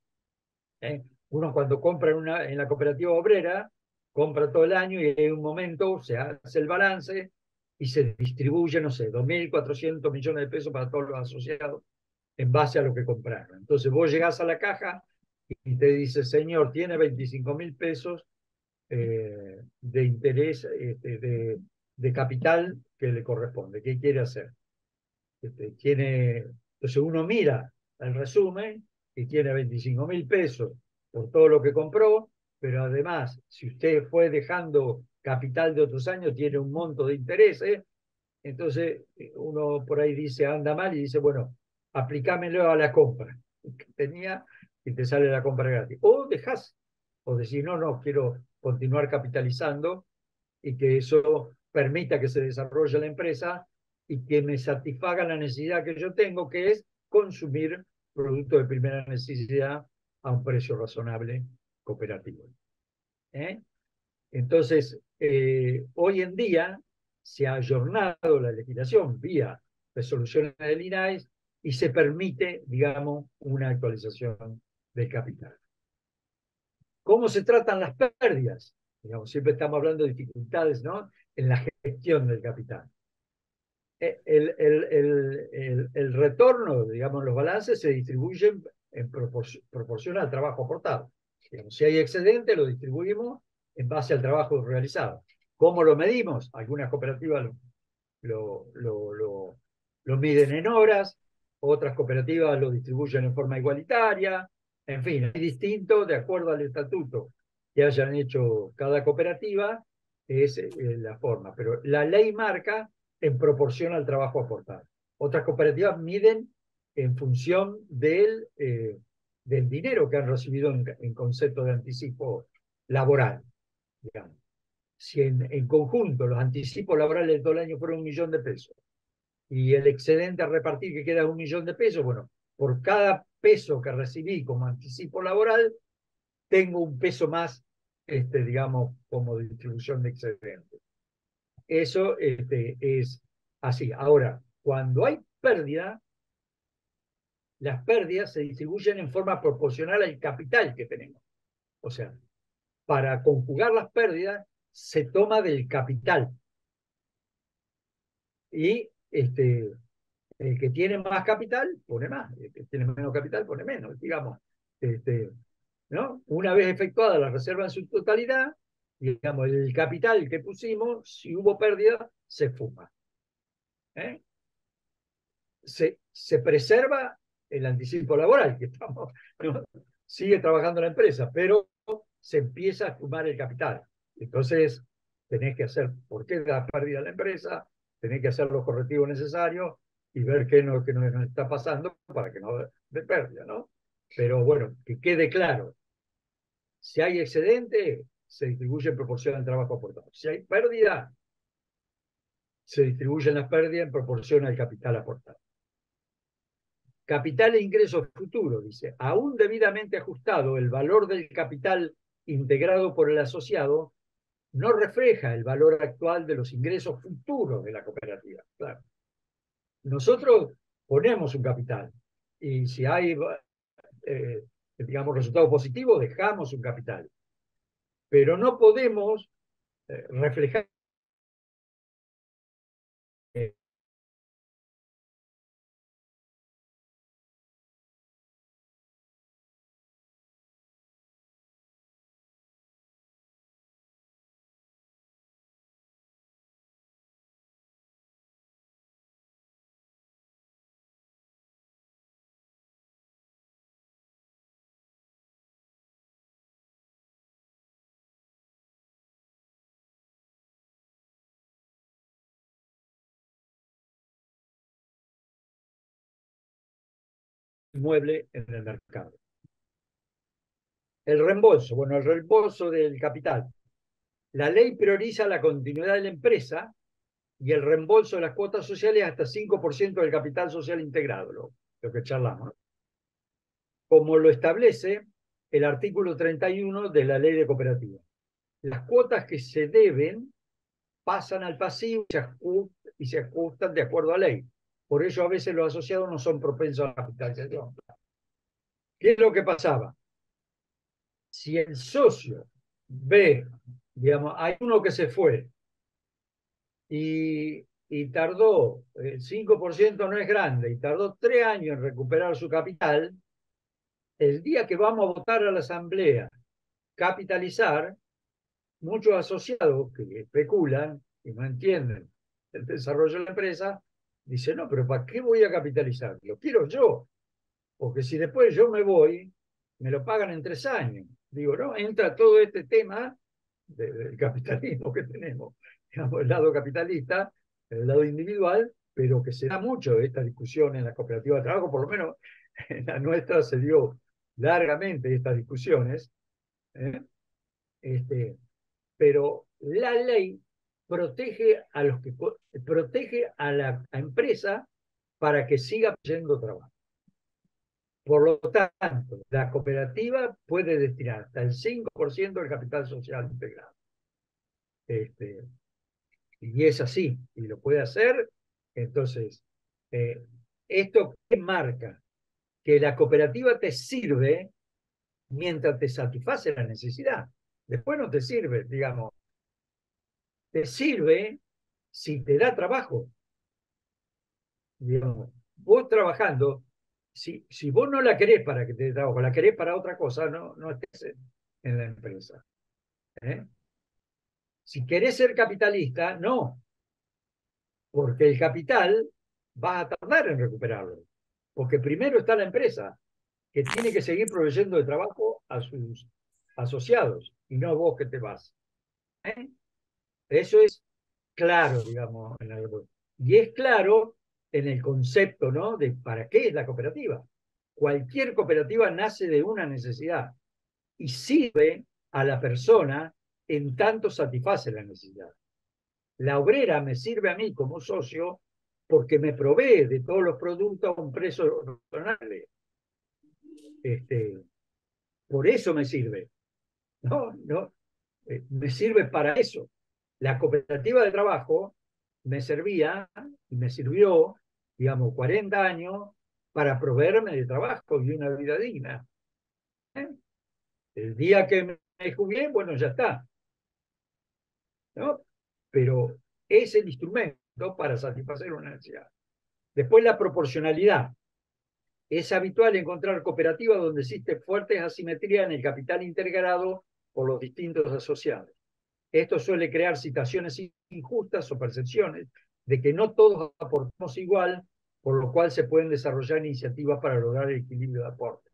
Uno cuando compra en la cooperativa obrera, compra todo el año y en un momento se hace el balance y se distribuye, no sé, 2.400 millones de pesos para todos los asociados en base a lo que compraron. Entonces vos llegás a la caja y te dice, señor, tiene 25.000 pesos de interés, de capital que le corresponde. ¿Qué quiere hacer? Entonces uno mira el resumen y tiene 25.000 pesos por todo lo que compró, pero además, si usted fue dejando capital de otros años, tiene un monto de intereses, entonces uno por ahí dice, anda mal y dice, bueno, aplicámelo a la compra que tenía y te sale la compra gratis. O dejas, o decís, no, no, quiero continuar capitalizando y que eso permita que se desarrolle la empresa y que me satisfaga la necesidad que yo tengo, que es consumir productos de primera necesidad a un precio razonable cooperativo. ¿Eh? Entonces, hoy en día se ha ayornado la legislación vía resoluciones del INAES y se permite, digamos, una actualización del capital. ¿Cómo se tratan las pérdidas? Digamos, siempre estamos hablando de dificultades, ¿no?, en la gestión del capital. El retorno, digamos, los balances se distribuyen en proporción al trabajo aportado. Digamos, si hay excedente, lo distribuimos en base al trabajo realizado. ¿Cómo lo medimos? Algunas cooperativas lo miden en horas, otras cooperativas lo distribuyen en forma igualitaria, en fin, es distinto de acuerdo al estatuto que hayan hecho cada cooperativa, es la forma, pero la ley marca en proporción al trabajo aportado. Otras cooperativas miden en función del dinero que han recibido en concepto de anticipo laboral, digamos. Si en conjunto los anticipos laborales de todo el año fueron 1.000.000 de pesos y el excedente a repartir que queda 1.000.000 de pesos, bueno, por cada peso que recibí como anticipo laboral, tengo un peso más, digamos, como distribución de excedente. Eso es así. Ahora, cuando hay pérdida, las pérdidas se distribuyen en forma proporcional al capital que tenemos. O sea, para conjugar las pérdidas se toma del capital. Y el que tiene más capital pone más, el que tiene menos capital pone menos, digamos. ¿No? Una vez efectuada la reserva en su totalidad, digamos, el capital que pusimos, si hubo pérdida, se fuma. ¿Eh? Se preserva el anticipo laboral, que estamos, ¿no? Sigue trabajando la empresa, pero se empieza a fumar el capital. Entonces, tenés que hacer, ¿por qué da pérdida la empresa? Tenés que hacer los correctivos necesarios y ver qué nos está pasando para que no dé pérdida, ¿no? Pero bueno, que quede claro, si hay excedente, se distribuye en proporción al trabajo aportado. Si hay pérdida, se distribuyen las pérdidas en proporción al capital aportado. Capital e ingresos futuros, dice, aún debidamente ajustado, el valor del capital integrado por el asociado no refleja el valor actual de los ingresos futuros de la cooperativa. Claro. Nosotros ponemos un capital y si hay, digamos, resultados positivos, dejamos un capital. Pero no podemos reflejar inmueble en el mercado. El reembolso, bueno, el reembolso del capital. La ley prioriza la continuidad de la empresa y el reembolso de las cuotas sociales hasta 5% del capital social integrado, lo que charlamos, como lo establece el artículo 31 de la ley de cooperativas. Las cuotas que se deben pasan al pasivo y se ajustan de acuerdo a ley. Por ello, a veces los asociados no son propensos a la capitalización. ¿Qué es lo que pasaba? Si el socio ve, digamos, hay uno que se fue y tardó, el 5% no es grande, y tardó 3 años en recuperar su capital, el día que vamos a votar a la asamblea capitalizar, muchos asociados que especulan y no entienden el desarrollo de la empresa, dicen, no, pero ¿para qué voy a capitalizar? Lo quiero yo, porque si después yo me voy, me lo pagan en 3 años. Digo, no, entra todo este tema del capitalismo que tenemos, digamos, el lado capitalista, el lado individual, pero que se da mucho esta discusión en la cooperativa de trabajo, por lo menos en la nuestra se dio largamente estas discusiones, ¿eh? Pero la ley protege a los que protege a la empresa para que siga haciendo trabajo. Por lo tanto, la cooperativa puede destinar hasta el 5% del capital social integrado. Y es así, y lo puede hacer. Entonces, ¿esto qué marca? Que la cooperativa te sirve mientras te satisface la necesidad. Después no te sirve, digamos. Te sirve si te da trabajo. Digamos, vos trabajando, si vos no la querés para que te dé trabajo, la querés para otra cosa, no estés en la empresa. ¿Eh? Si querés ser capitalista, no, porque el capital va a tardar en recuperarlo. Porque primero está la empresa, que tiene que seguir proveyendo de trabajo a sus asociados, y no vos que te vas. ¿Eh? Eso es claro, digamos. Y es claro en el concepto, ¿no?, de para qué es la cooperativa. Cualquier cooperativa nace de una necesidad y sirve a la persona en tanto satisface la necesidad. La obrera me sirve a mí como socio porque me provee de todos los productos a un precio razonable. Por eso me sirve. No, me sirve para eso. La cooperativa de trabajo me servía y me sirvió, digamos, 40 años para proveerme de trabajo y una vida digna. ¿Eh? El día que me jubilé, bueno, ya está, ¿no? Pero es el instrumento para satisfacer una necesidad. Después la proporcionalidad. Es habitual encontrar cooperativas donde existe fuertes asimetría en el capital integrado por los distintos asociados. Esto suele crear situaciones injustas o percepciones de que no todos aportamos igual, por lo cual se pueden desarrollar iniciativas para lograr el equilibrio de aporte.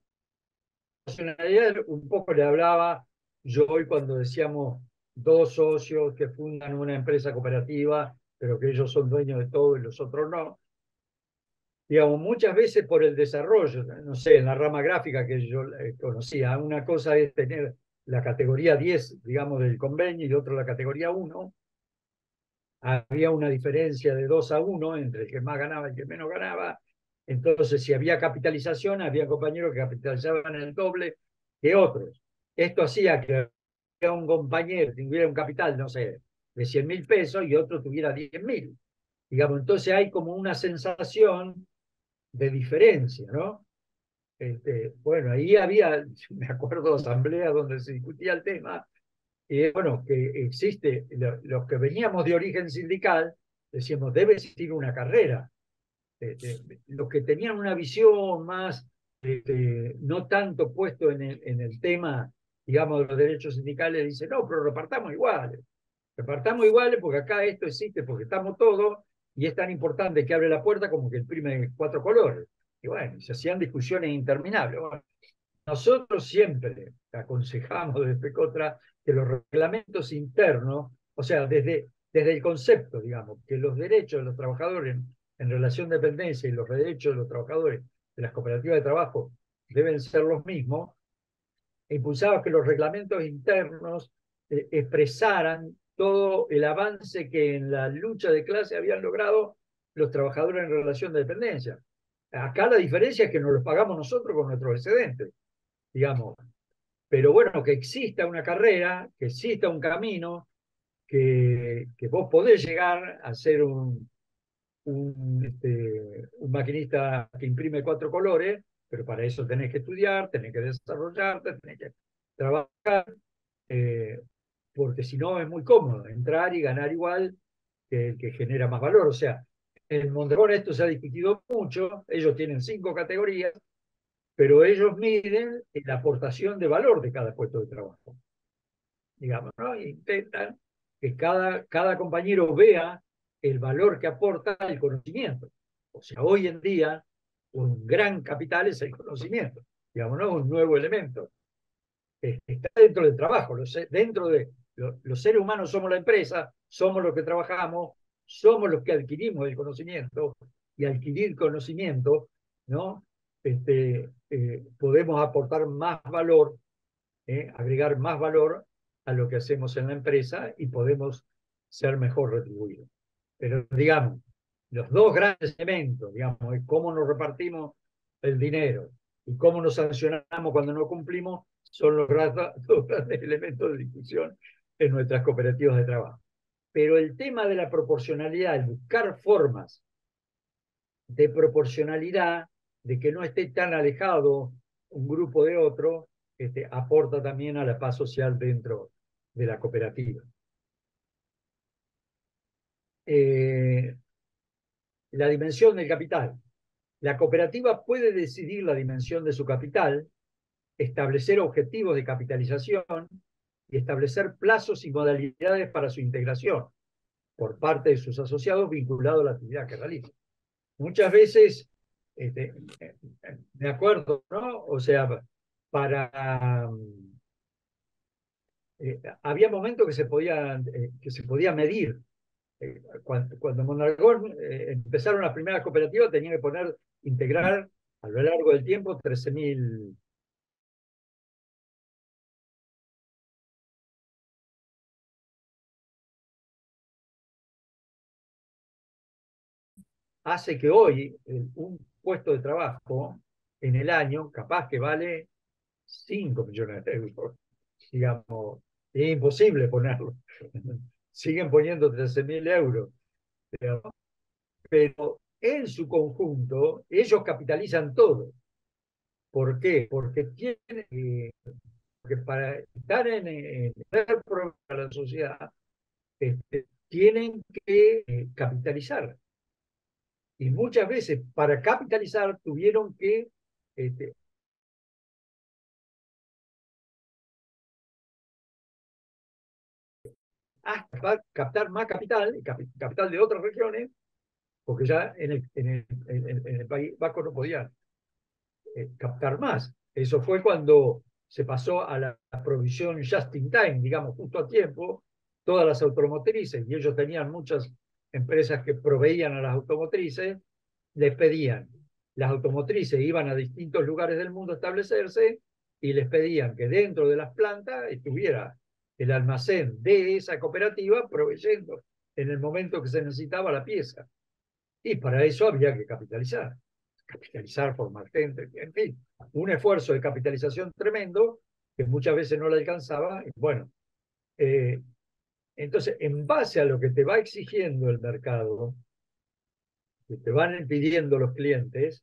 Un poco le hablaba yo hoy cuando decíamos dos socios que fundan una empresa cooperativa, pero que ellos son dueños de todo y los otros no. Digamos, muchas veces por el desarrollo, no sé, en la rama gráfica que yo conocía, una cosa es tener la categoría 10, digamos, del convenio y otra la categoría 1. Había una diferencia de 2-1 entre el que más ganaba y el que menos ganaba. Entonces, si había capitalización, había compañeros que capitalizaban el doble que otros. Esto hacía que un compañero tuviera un capital, no sé, de 100.000 pesos y otro tuviera 10.000. Digamos, entonces hay como una sensación de diferencia, ¿no? Bueno, ahí había, me acuerdo, asambleas donde se discutía el tema, y bueno, que existe, los que veníamos de origen sindical, decíamos, debe existir una carrera. Los que tenían una visión más, no tanto puesto en el tema, digamos, de los derechos sindicales, dicen, no, pero repartamos iguales porque acá esto existe, porque estamos todos, y es tan importante que abre la puerta como que imprime 4 colores. Y bueno, se hacían discusiones interminables. Bueno, nosotros siempre aconsejamos desde PECOTRA que los reglamentos internos, o sea, desde el concepto, digamos, que los derechos de los trabajadores en relación de dependencia y los derechos de los trabajadores de las cooperativas de trabajo deben ser los mismos, impulsaba que los reglamentos internos expresaran todo el avance que en la lucha de clase habían logrado los trabajadores en relación de dependencia. Acá la diferencia es que nos los pagamos nosotros con nuestros excedentes, digamos. Pero bueno, que exista una carrera, que exista un camino, que vos podés llegar a ser un maquinista que imprime 4 colores, pero para eso tenés que estudiar, tenés que desarrollarte, tenés que trabajar, eh, porque si no es muy cómodo entrar y ganar igual que el que genera más valor. O sea, en Mondragón esto se ha discutido mucho, ellos tienen 5 categorías, pero ellos miden la aportación de valor de cada puesto de trabajo, digamos, ¿no? E intentan que cada compañero vea el valor que aporta el conocimiento. O sea, hoy en día un gran capital es el conocimiento, digamos, ¿no? Un nuevo elemento. Está dentro del trabajo, dentro de los seres humanos somos la empresa, somos los que trabajamos, somos los que adquirimos el conocimiento, y adquirir conocimiento, ¿no? Podemos aportar más valor, agregar más valor a lo que hacemos en la empresa y podemos ser mejor retribuidos. Pero digamos, los dos grandes elementos, digamos, es cómo nos repartimos el dinero y cómo nos sancionamos cuando no cumplimos, son los dos grandes elementos de discusión en nuestras cooperativas de trabajo. Pero el tema de la proporcionalidad, el buscar formas de proporcionalidad, de que no esté tan alejado un grupo de otro, aporta también a la paz social dentro de la cooperativa. La dimensión del capital. La cooperativa puede decidir la dimensión de su capital, establecer objetivos de capitalización y establecer plazos y modalidades para su integración por parte de sus asociados vinculados a la actividad que realizan. Muchas veces, me acuerdo, ¿no? O sea, había momentos que se podía medir, Cuando Mondragón empezaron las primeras cooperativas, tenían que integrar a lo largo del tiempo 13.000. Hace que hoy un puesto de trabajo en el año capaz que vale 5 millones de euros. Digamos, es imposible ponerlo. Siguen poniendo 13.000 euros. Pero en su conjunto, ellos capitalizan todo. ¿Por qué? Porque tienen que para estar en el programa de la sociedad, tienen que capitalizar. Y muchas veces para capitalizar tuvieron que hasta captar más capital, capital de otras regiones, porque ya en el País Vasco no podían captar más. Eso fue cuando se pasó a la provisión just in time, digamos, justo a tiempo, todas las automotrices, y ellos tenían muchas empresas que proveían a las automotrices, les pedían, las automotrices iban a distintos lugares del mundo a establecerse y les pedían que dentro de las plantas estuviera el almacén de esa cooperativa proveyendo en el momento que se necesitaba la pieza. Y para eso había que capitalizar, formar gente, en fin, un esfuerzo de capitalización tremendo que muchas veces no le alcanzaba. Y bueno, entonces, en base a lo que te va exigiendo el mercado, que te van pidiendo los clientes,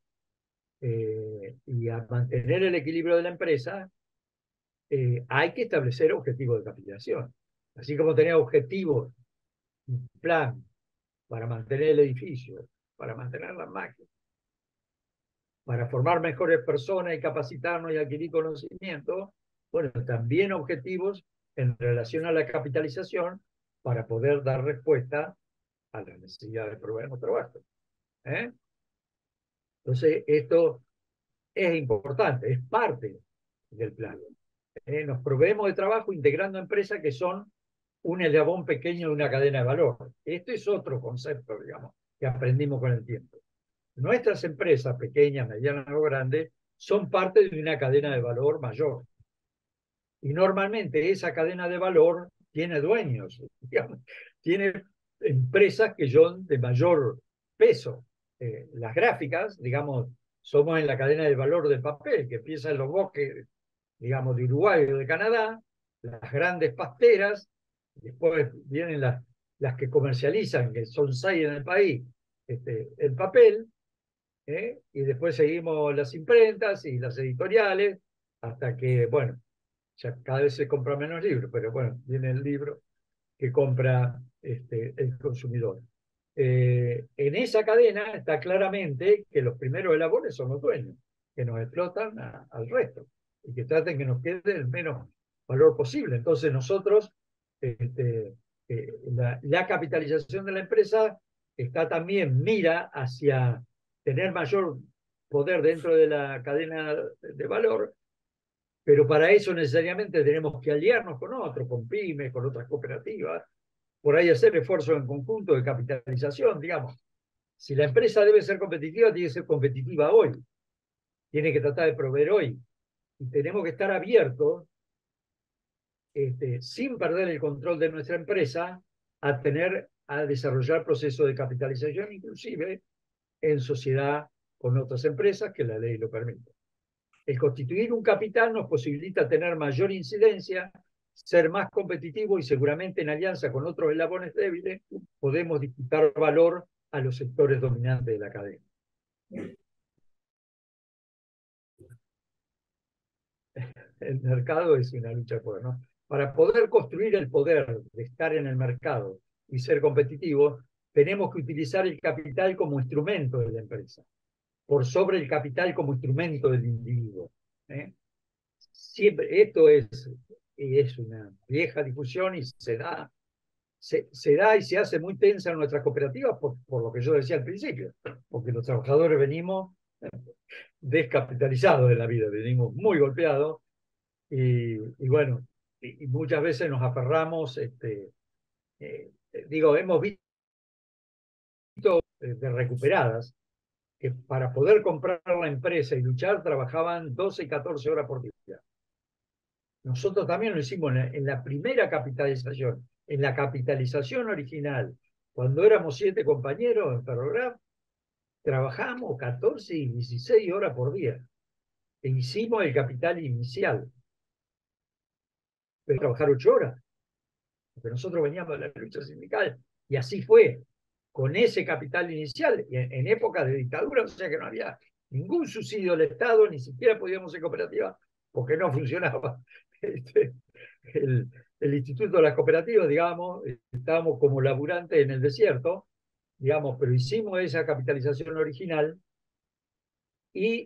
y a mantener el equilibrio de la empresa, hay que establecer objetivos de capitalización. Así como tenía objetivos, un plan para mantener el edificio, para mantener las máquinas, para formar mejores personas y capacitarnos y adquirir conocimiento, bueno, también objetivos en relación a la capitalización para poder dar respuesta a las necesidades de proveer nuestro trabajo. ¿Eh? Entonces, esto es importante, es parte del plan. Nos proveemos de trabajo integrando empresas que son un eslabón pequeño de una cadena de valor. Esto es otro concepto, digamos, que aprendimos con el tiempo. Nuestras empresas, pequeñas, medianas o grandes, son parte de una cadena de valor mayor. Y normalmente esa cadena de valor tiene dueños, digamos, tiene empresas que son de mayor peso. Las gráficas, digamos, somos en la cadena de valor del papel, que empieza en los bosques, digamos, de Uruguay o de Canadá, las grandes pasteras, después vienen las que comercializan, que son 6 en el país, el papel, y después seguimos las imprentas y las editoriales, hasta que, bueno, ya cada vez se compra menos libros, pero bueno, viene el libro que compra el consumidor. En esa cadena está claramente que los primeros elabores son los dueños, que nos explotan al resto y que traten que nos quede el menos valor posible. Entonces nosotros, la capitalización de la empresa está también, mira hacia tener mayor poder dentro de la cadena de valor, pero para eso necesariamente tenemos que aliarnos con otros, con pymes, con otras cooperativas, por ahí hacer esfuerzos en conjunto de capitalización, digamos. Si la empresa debe ser competitiva, tiene que ser competitiva hoy, tiene que tratar de proveer hoy. Y tenemos que estar abiertos, sin perder el control de nuestra empresa, a desarrollar procesos de capitalización, inclusive en sociedad con otras empresas que la ley lo permite. El constituir un capital nos posibilita tener mayor incidencia, ser más competitivos y seguramente en alianza con otros eslabones débiles podemos disputar valor a los sectores dominantes de la cadena. El mercado es una lucha de poder, ¿no? Para poder construir el poder de estar en el mercado y ser competitivos, tenemos que utilizar el capital como instrumento de la empresa, por sobre el capital como instrumento del individuo. Siempre, esto es una vieja discusión y se da y se hace muy tensa en nuestras cooperativas por lo que yo decía al principio, porque los trabajadores venimos descapitalizados de la vida, venimos muy golpeados y bueno, y muchas veces nos aferramos, digo, hemos visto de recuperadas, que para poder comprar la empresa y luchar trabajaban 12 y 14 horas por día. Nosotros también lo hicimos en la primera capitalización, en la capitalización original, cuando éramos 7 compañeros en Ferrograph, trabajamos 14 y 16 horas por día. E hicimos el capital inicial. Pero trabajar 8 horas, porque nosotros veníamos de la lucha sindical, y así fue, con ese capital inicial, en época de dictadura, o sea que no había ningún subsidio del Estado, ni siquiera podíamos ser cooperativa, porque no funcionaba este, el Instituto de las Cooperativas, digamos, estábamos como laburantes en el desierto, digamos, pero hicimos esa capitalización original y,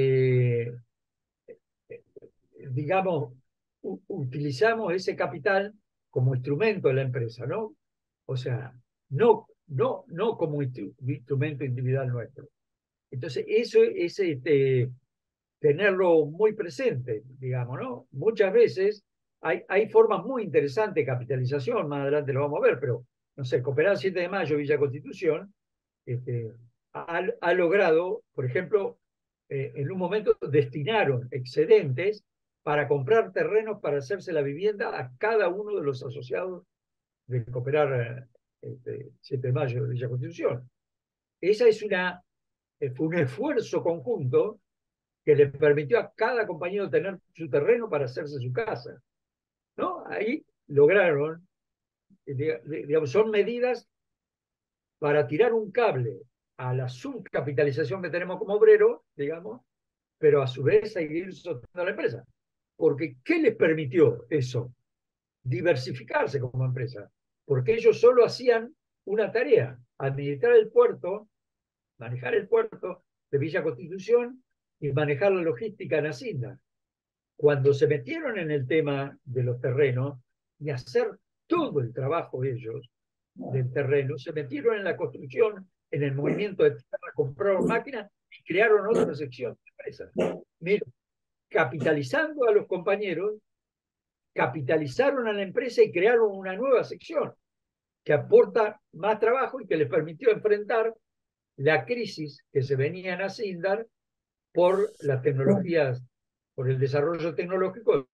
digamos, utilizamos ese capital como instrumento de la empresa, ¿no? O sea, no como instrumento individual nuestro. Entonces, eso es tenerlo muy presente, digamos, ¿no? Muchas veces hay formas muy interesantes de capitalización, más adelante lo vamos a ver, pero, no sé, Cooperar 7 de Mayo, Villa Constitución, este, ha logrado, por ejemplo, en un momento destinaron excedentes para comprar terrenos para hacerse la vivienda a cada uno de los asociados de Cooperar 7 de Mayo de Villa Constitución. Esa fue un esfuerzo conjunto que le permitió a cada compañero tener su terreno para hacerse su casa, ¿no? Ahí lograron, digamos, son medidas para tirar un cable a la subcapitalización que tenemos como obrero, digamos, pero a su vez seguir sosteniendo la empresa. Porque, ¿qué les permitió eso? Diversificarse como empresa. Porque ellos solo hacían una tarea, administrar el puerto, manejar el puerto de Villa Constitución y manejar la logística en Hacienda. Cuando se metieron en el tema de los terrenos y hacer todo el trabajo ellos del terreno, se metieron en la construcción, en el movimiento de tierra, compraron máquinas y crearon otra sección de empresas. Mira, capitalizando a los compañeros, capitalizaron a la empresa y crearon una nueva sección que aporta más trabajo y que les permitió enfrentar la crisis que se venía en Hacienda por las tecnologías, por el desarrollo tecnológico,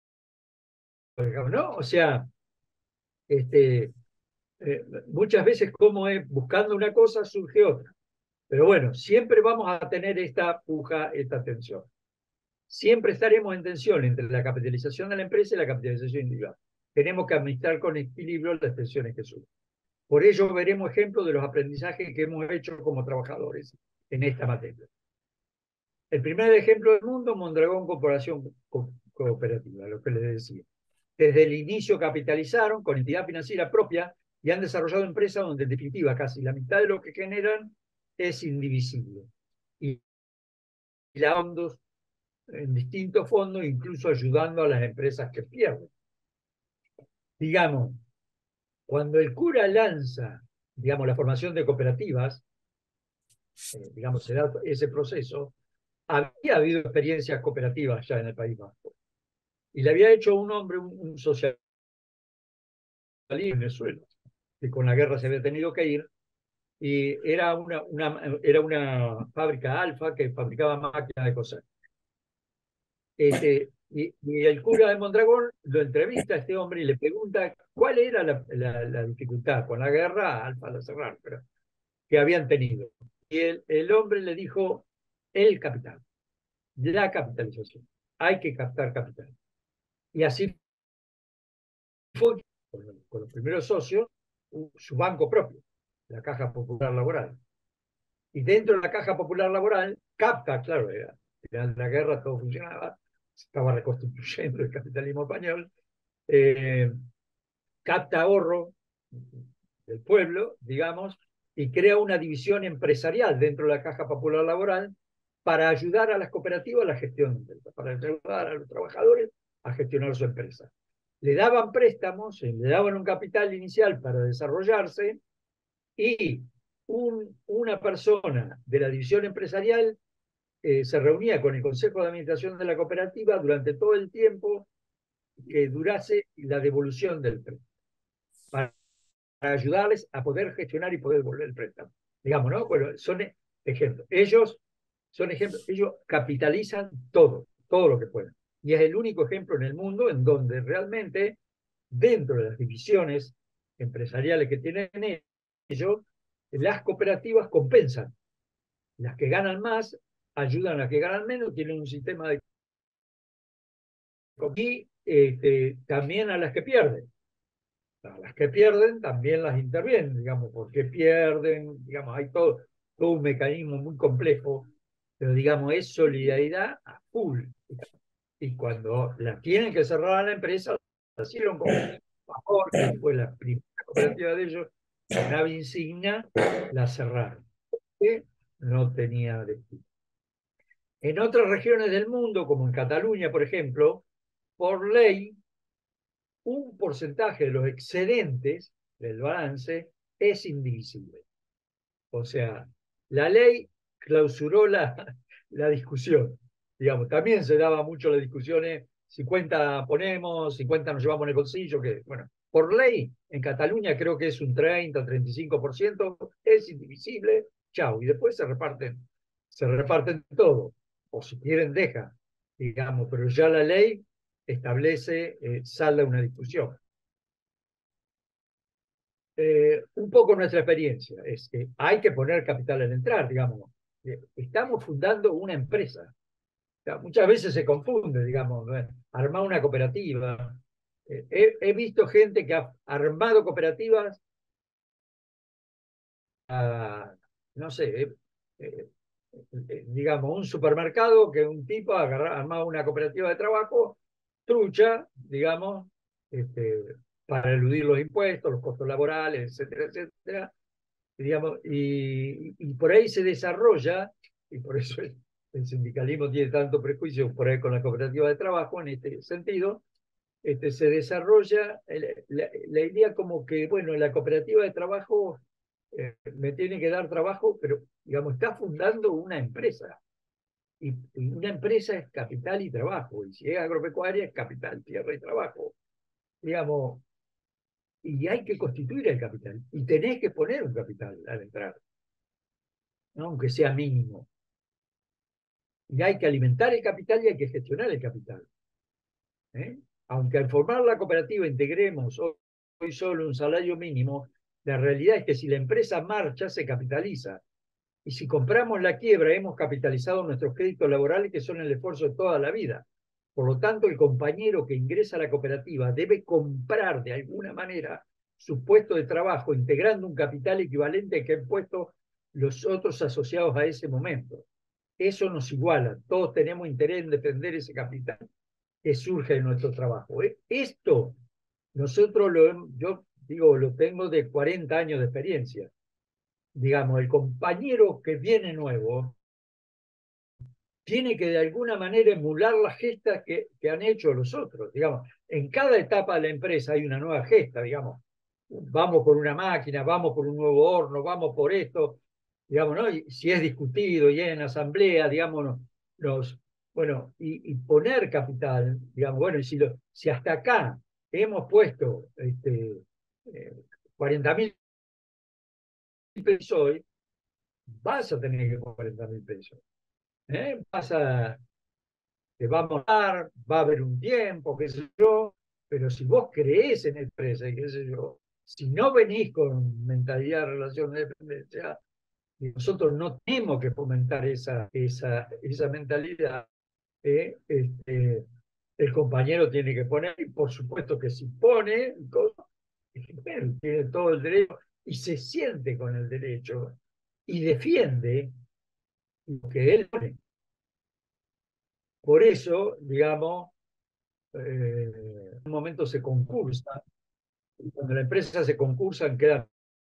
¿no? O sea, muchas veces como es, buscando una cosa surge otra. Pero bueno, siempre vamos a tener esta puja, esta tensión. Siempre estaremos en tensión entre la capitalización de la empresa y la capitalización individual. Tenemos que administrar con equilibrio las tensiones que surgen. Por ello veremos ejemplos de los aprendizajes que hemos hecho como trabajadores en esta materia. El primer ejemplo del mundo, Mondragón Corporación Cooperativa, lo que les decía. Desde el inicio capitalizaron con entidad financiera propia y han desarrollado empresas donde en definitiva casi la mitad de lo que generan es indivisible. Y la fondos en distintos fondos, incluso ayudando a las empresas que pierden. Digamos, cuando el cura lanza, digamos, la formación de cooperativas, digamos, se da ese proceso, había habido experiencias cooperativas ya en el País Vasco. Y le había hecho un hombre, un socialista en Venezuela, que con la guerra se había tenido que ir, y era una fábrica alfa que fabricaba máquinas de coser. Y el cura de Mondragón lo entrevista a este hombre y le pregunta cuál era la dificultad con la guerra, alfa la cerraron, pero que habían tenido. Y el hombre le dijo, el capital, la capitalización, hay que captar capital. Y así fue con los primeros socios, su banco propio, la Caja Popular Laboral. Y dentro de la Caja Popular Laboral, capta, claro, era la guerra, todo funcionaba, se estaba reconstituyendo el capitalismo español, capta ahorro del pueblo, digamos, y crea una división empresarial dentro de la Caja Popular Laboral para ayudar a las cooperativas a la gestión, para ayudar a los trabajadores a gestionar su empresa. Le daban préstamos, le daban un capital inicial para desarrollarse y una persona de la división empresarial se reunía con el Consejo de Administración de la cooperativa durante todo el tiempo que durase la devolución del préstamo, para ayudarles a poder gestionar y poder devolver el préstamo. digamos, ¿no? Bueno, son ejemplos. Ellos son ejemplos, ellos capitalizan todo, todo lo que pueden. Y es el único ejemplo en el mundo en donde realmente, dentro de las divisiones empresariales que tienen ellos, las cooperativas compensan. Las que ganan más ayudan a las que ganan menos, tienen un sistema de... Y también a las que pierden. A las que pierden también las intervienen, digamos, porque pierden, digamos, hay todo un mecanismo muy complejo, pero digamos, es solidaridad a full. Y cuando la tienen que cerrar a la empresa, la hicieron con favor, que fue la primera cooperativa de ellos, con ave insignia, la cerraron. Que no tenía destino. En otras regiones del mundo, como en Cataluña, por ejemplo, por ley, un porcentaje de los excedentes del balance es indivisible. O sea, la ley clausuró la discusión. Digamos, también se daba mucho las discusiones, 50 ponemos, 50 nos llevamos en el bolsillo, que, bueno, por ley, en Cataluña creo que es un 30-35%, es indivisible, chau, y después se reparten todo, o si quieren deja, digamos, pero ya la ley establece, salda una discusión. Un poco nuestra experiencia es que hay que poner capital al entrar, digamos. Estamos fundando una empresa. O sea, muchas veces se confunde, digamos, ¿no? Armar una cooperativa. He visto gente que ha armado cooperativas, no sé, digamos, un supermercado que un tipo ha armado una cooperativa de trabajo, trucha, digamos, para eludir los impuestos, los costos laborales, etcétera, etcétera, digamos, y por ahí se desarrolla, y por eso el sindicalismo tiene tanto prejuicio por ahí con la cooperativa de trabajo en este sentido, se desarrolla la idea como que, bueno, la cooperativa de trabajo me tiene que dar trabajo, pero, digamos, está fundando una empresa. Y una empresa es capital y trabajo, y si es agropecuaria es capital, tierra y trabajo. Digamos, y hay que constituir el capital, y tenés que poner un capital al entrar, ¿no? Aunque sea mínimo. Y hay que alimentar el capital y hay que gestionar el capital. ¿Eh? Aunque al formar la cooperativa integremos hoy solo un salario mínimo, la realidad es que si la empresa marcha, se capitaliza. Y si compramos la quiebra, hemos capitalizado nuestros créditos laborales, que son el esfuerzo de toda la vida. Por lo tanto, el compañero que ingresa a la cooperativa debe comprar de alguna manera su puesto de trabajo, integrando un capital equivalente al que han puesto los otros asociados a ese momento. Eso nos iguala. Todos tenemos interés en defender ese capital que surge de nuestro trabajo. Esto, yo digo, lo tengo de 40 años de experiencia. Digamos, el compañero que viene nuevo tiene que de alguna manera emular las gestas que han hecho los otros. Digamos, en cada etapa de la empresa hay una nueva gesta, digamos. Vamos por una máquina, vamos por un nuevo horno, vamos por esto, digamos, ¿no? Y si es discutido y es en asamblea, digamos, bueno, y poner capital, digamos, bueno, y si hasta acá hemos puesto 40.000 pesos hoy, vas a tener que poner 40.000 pesos. Te vamos a dar, va a haber un tiempo, qué sé yo, pero si vos creés en empresa, y qué sé yo, si no venís con mentalidad de relación de dependencia, y nosotros no tenemos que fomentar esa mentalidad, el compañero tiene que poner, y por supuesto que si pone, tiene todo el derecho y se siente con el derecho y defiende lo que él pone. Por eso, digamos, en un momento se concursa, y cuando la empresa se concursan quedan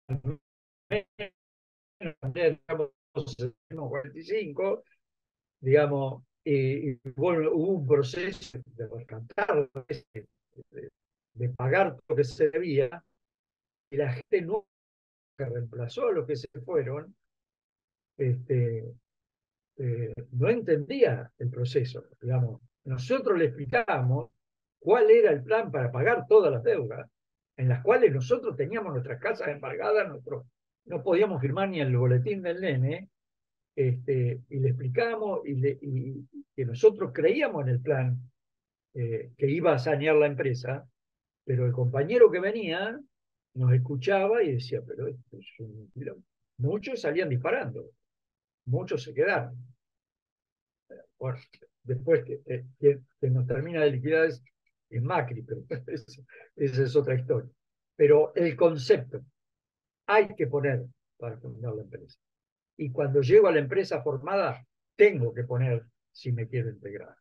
digamos, 45, digamos, y bueno, hubo un proceso de rescatar, de pagar lo que se debía, y la gente nunca reemplazó a los que se fueron, este, no entendía el proceso, digamos. Nosotros le explicábamos cuál era el plan para pagar todas las deudas, en las cuales nosotros teníamos nuestras casas embargadas, no podíamos firmar ni el boletín del nene, y le explicamos y que nosotros creíamos en el plan que iba a sanear la empresa, pero el compañero que venía nos escuchaba y decía, pero esto es un quilombo. Muchos salían disparando, muchos se quedaron. Bueno, después que nos termina de liquidar es Macri, pero esa es otra historia. Pero el concepto hay que poner para fundar la empresa. Y cuando llego a la empresa formada, tengo que poner si me quiero integrar.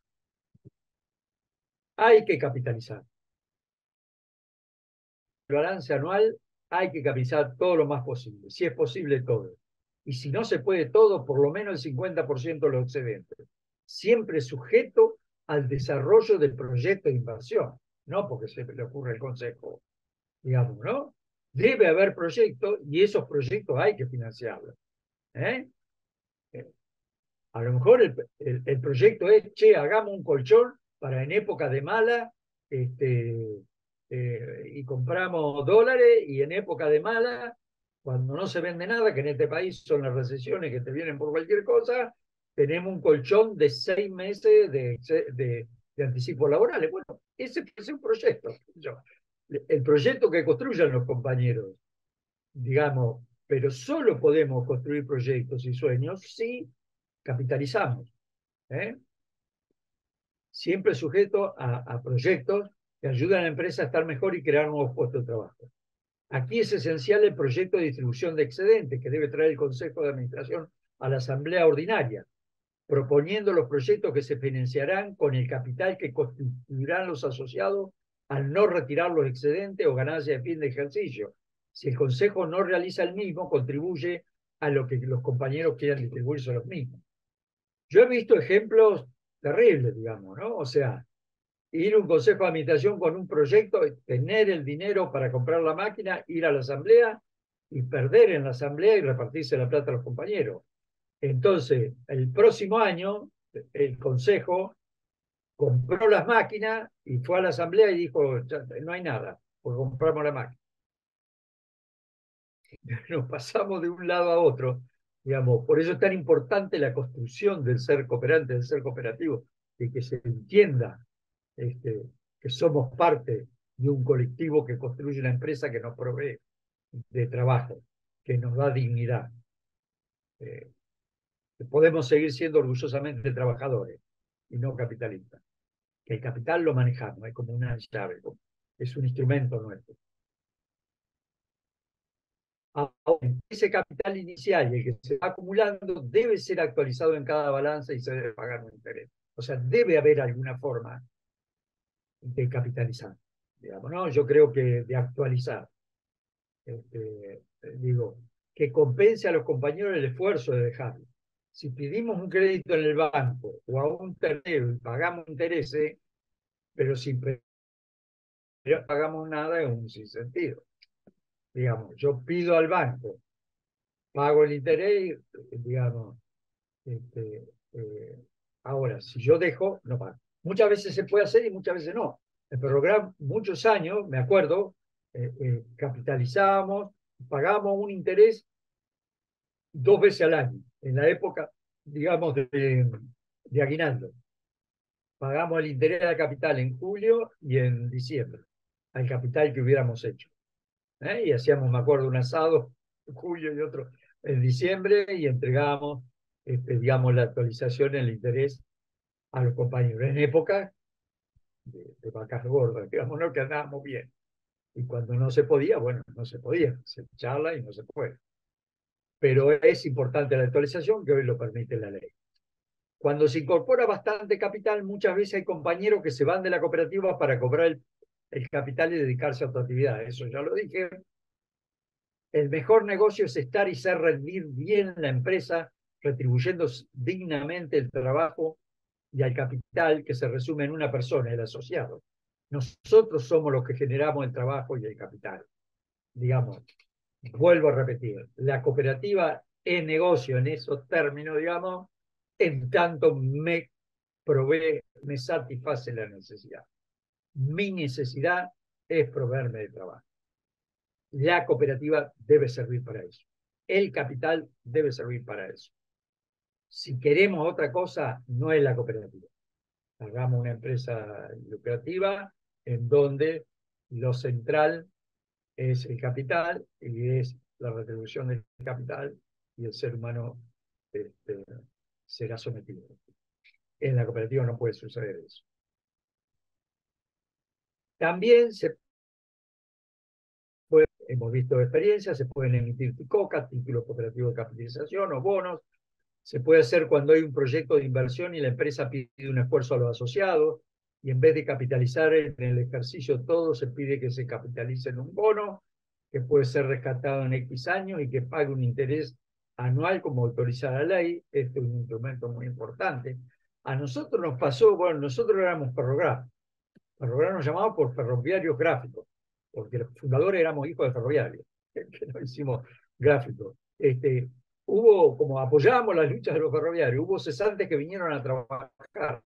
Hay que capitalizar. El balance anual hay que capitalizar todo lo más posible, si es posible todo. Y si no se puede todo, por lo menos el 50% de los excedentes. Siempre sujeto al desarrollo del proyecto de inversión, no porque se le ocurre el consejo, digamos, ¿no? Debe haber proyectos y esos proyectos hay que financiarlos. ¿Eh? A lo mejor el proyecto es, che, hagamos un colchón para en época de mala, y compramos dólares, y en época de mala, cuando no se vende nada, que en este país son las recesiones que te vienen por cualquier cosa, tenemos un colchón de 6 meses de anticipos laborales. Bueno, ese es un proyecto. El proyecto que construyan los compañeros, digamos, pero solo podemos construir proyectos y sueños si capitalizamos. ¿Eh? Siempre sujeto a proyectos que ayudan a la empresa a estar mejor y crear nuevos puestos de trabajo. Aquí es esencial el proyecto de distribución de excedentes que debe traer el Consejo de Administración a la Asamblea Ordinaria, proponiendo los proyectos que se financiarán con el capital que constituirán los asociados al no retirar los excedentes o ganancias de fin de ejercicio. Si el Consejo no realiza el mismo, contribuye a lo que los compañeros quieran distribuirse a los mismos. Yo he visto ejemplos terribles, digamos, ¿no? O sea, ir a un consejo de administración con un proyecto, tener el dinero para comprar la máquina, ir a la asamblea y perder en la asamblea y repartirse la plata a los compañeros. Entonces, el próximo año, el consejo compró las máquinas y fue a la asamblea y dijo, no hay nada, pues compramos la máquina. Nos pasamos de un lado a otro, digamos, por eso es tan importante la construcción del ser cooperante, del ser cooperativo, y que se entienda que somos parte de un colectivo que construye una empresa que nos provee de trabajo, que nos da dignidad. Eh, Podemos seguir siendo orgullosamente trabajadores y no capitalistas. Que el capital lo manejamos, es como una llave, es un instrumento nuestro. Ese capital inicial y el que se va acumulando debe ser actualizado en cada balanza y se debe pagar un interés. O sea, debe haber alguna forma de capitalizar, digamos, ¿no? Yo creo que de actualizar. Digo, que compense a los compañeros el esfuerzo de dejarlo. Si pedimos un crédito en el banco o a un tercero y pagamos intereses, pero sin pagamos nada, es un sinsentido. Digamos, yo pido al banco, pago el interés, digamos, este, ahora, si yo dejo, no pago. Muchas veces se puede hacer y muchas veces no. El programa, muchos años, me acuerdo, capitalizábamos, pagábamos un interés 2 veces al año, en la época, digamos, de aguinaldo. Pagamos el interés al capital en julio y en diciembre, al capital que hubiéramos hecho. Y hacíamos, me acuerdo, un asado en julio y otro en diciembre y entregábamos, digamos, la actualización en el interés a los compañeros. En época de vacas gordas, digamos, no que andábamos bien. Y cuando no se podía, bueno, no se podía, se charla y no se puede. Pero es importante la actualización que hoy lo permite la ley. Cuando se incorpora bastante capital, muchas veces hay compañeros que se van de la cooperativa para cobrar el capital y dedicarse a otra actividad. Eso ya lo dije. El mejor negocio es estar y ser rendir bien la empresa, retribuyendo dignamente el trabajo y al capital que se resume en una persona, el asociado. Nosotros somos los que generamos el trabajo y el capital. Digamos, vuelvo a repetir, la cooperativa es negocio en esos términos, digamos, en tanto me provee, me satisface la necesidad. Mi necesidad es proveerme de trabajo. La cooperativa debe servir para eso. el capital debe servir para eso. Si queremos otra cosa, no es la cooperativa. Hagamos una empresa lucrativa en donde lo central es el capital y es la retribución del capital, y el ser humano será sometido. En la cooperativa no puede suceder eso. También hemos visto experiencias, se pueden emitir TICOCA, títulos cooperativos de capitalización o bonos. Se puede hacer cuando hay un proyecto de inversión y la empresa pide un esfuerzo a los asociados, y en vez de capitalizar en el ejercicio todo, se pide que se capitalice en un bono que puede ser rescatado en X años y que pague un interés anual como autoriza la ley. Este es un instrumento muy importante. A nosotros nos pasó, bueno, nosotros éramos Ferrograf. Ferrograf nos llamaba por ferroviarios gráficos, porque los fundadores éramos hijos de ferroviarios, que no hicimos gráficos. Hubo, como apoyábamos las luchas de los ferroviarios, hubo cesantes que vinieron a trabajar,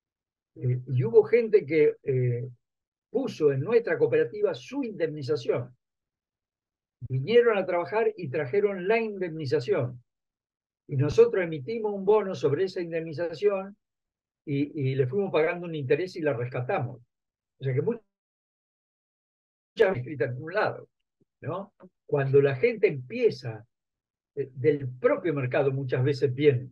y hubo gente que puso en nuestra cooperativa su indemnización. Vinieron a trabajar y trajeron la indemnización. Y nosotros emitimos un bono sobre esa indemnización y le fuimos pagando un interés y la rescatamos. O sea que muchas escritas en un lado, ¿no? Cuando la gente empieza del propio mercado, muchas veces vienen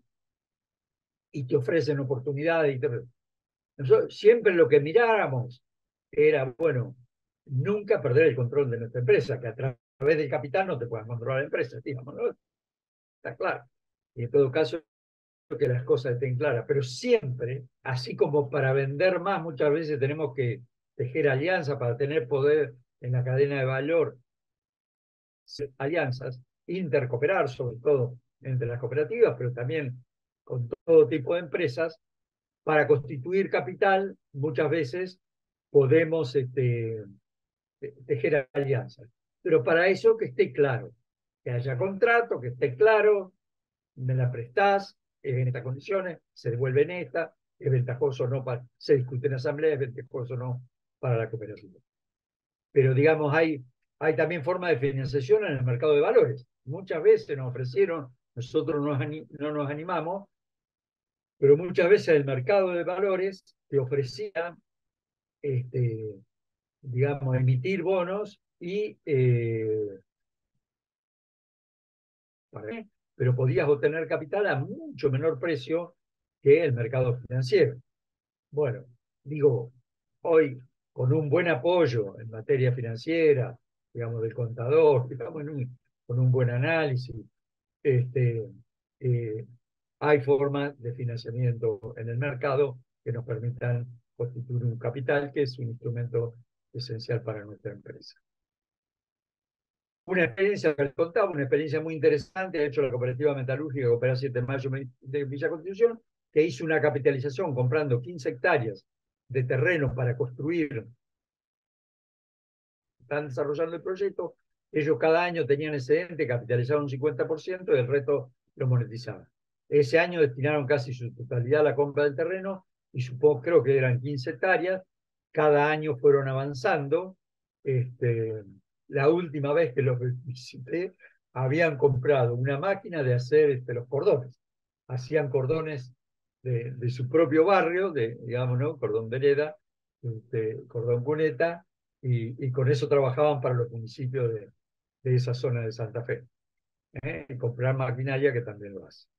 y te ofrecen oportunidades. Nosotros siempre lo que miráramos era, bueno, nunca perder el control de nuestra empresa, que a través del capital no te puedan controlar la empresa, digamos, ¿no? Está claro. Y en todo caso, que las cosas estén claras, pero siempre, así como para vender más, muchas veces tenemos que tejer alianzas para tener poder en la cadena de valor, alianzas, intercooperar sobre todo entre las cooperativas, pero también con todo tipo de empresas. Para constituir capital, muchas veces podemos tejer alianzas, pero para eso que esté claro, que haya contrato, que esté claro, me la prestás, es en estas condiciones, se devuelve en esta, es ventajoso o no, se discute en asamblea, es ventajoso o no para la cooperativa. Pero digamos, hay también formas de financiación en el mercado de valores. Muchas veces nos ofrecieron, nosotros no nos animamos, pero muchas veces el mercado de valores te ofrecía, digamos, emitir bonos y pero podías obtener capital a mucho menor precio que el mercado financiero. Bueno, digo, hoy con un buen apoyo en materia financiera, digamos, del contador, digamos, con un buen análisis, eh, hay formas de financiamiento en el mercado que nos permitan constituir un capital, que es un instrumento esencial para nuestra empresa. Una experiencia que les contaba, una experiencia muy interesante, ha hecho la cooperativa metalúrgica que opera 7 de mayo de Villa Constitución, que hizo una capitalización comprando 15 hectáreas de terreno para construir. Están desarrollando el proyecto, ellos cada año tenían excedente, capitalizaban un 50% y el resto lo monetizaban. Ese año destinaron casi su totalidad a la compra del terreno y supongo, creo que eran 15 hectáreas. Cada año fueron avanzando. La última vez que los visité, habían comprado una máquina de hacer los cordones. Hacían cordones de su propio barrio, digamos, ¿no? Cordón vereda, cordón cuneta, y con eso trabajaban para los municipios de esa zona de Santa Fe. Y comprar maquinaria que también lo hace.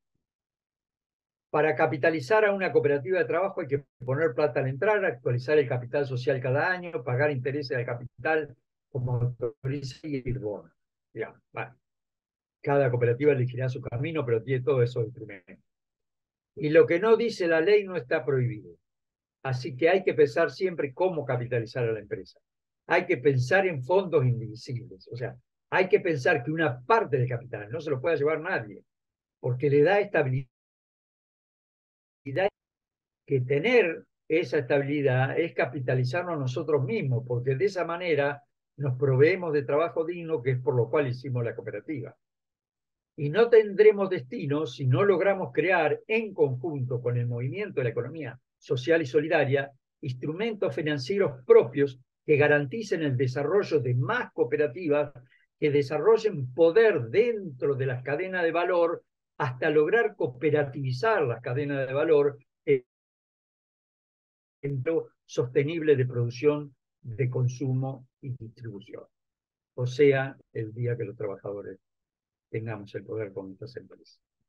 Para capitalizar a una cooperativa de trabajo hay que poner plata al entrar, actualizar el capital social cada año, pagar intereses al capital como autoriza y el bono. Digamos, bueno, cada cooperativa elegirá su camino, pero tiene todos esos instrumentos. Y lo que no dice la ley no está prohibido. Así que hay que pensar siempre cómo capitalizar a la empresa. Hay que pensar en fondos indivisibles. O sea, hay que pensar que una parte del capital no se lo puede llevar nadie, porque le da estabilidad. Que tener esa estabilidad es capitalizarnos nosotros mismos, porque de esa manera nos proveemos de trabajo digno, que es por lo cual hicimos la cooperativa. Y no tendremos destino si no logramos crear en conjunto con el movimiento de la economía social y solidaria instrumentos financieros propios que garanticen el desarrollo de más cooperativas que desarrollen poder dentro de las cadenas de valor hasta lograr cooperativizar las cadenas de valor en lo sostenible de producción, de consumo y distribución. O sea, el día que los trabajadores tengamos el poder con estas empresas.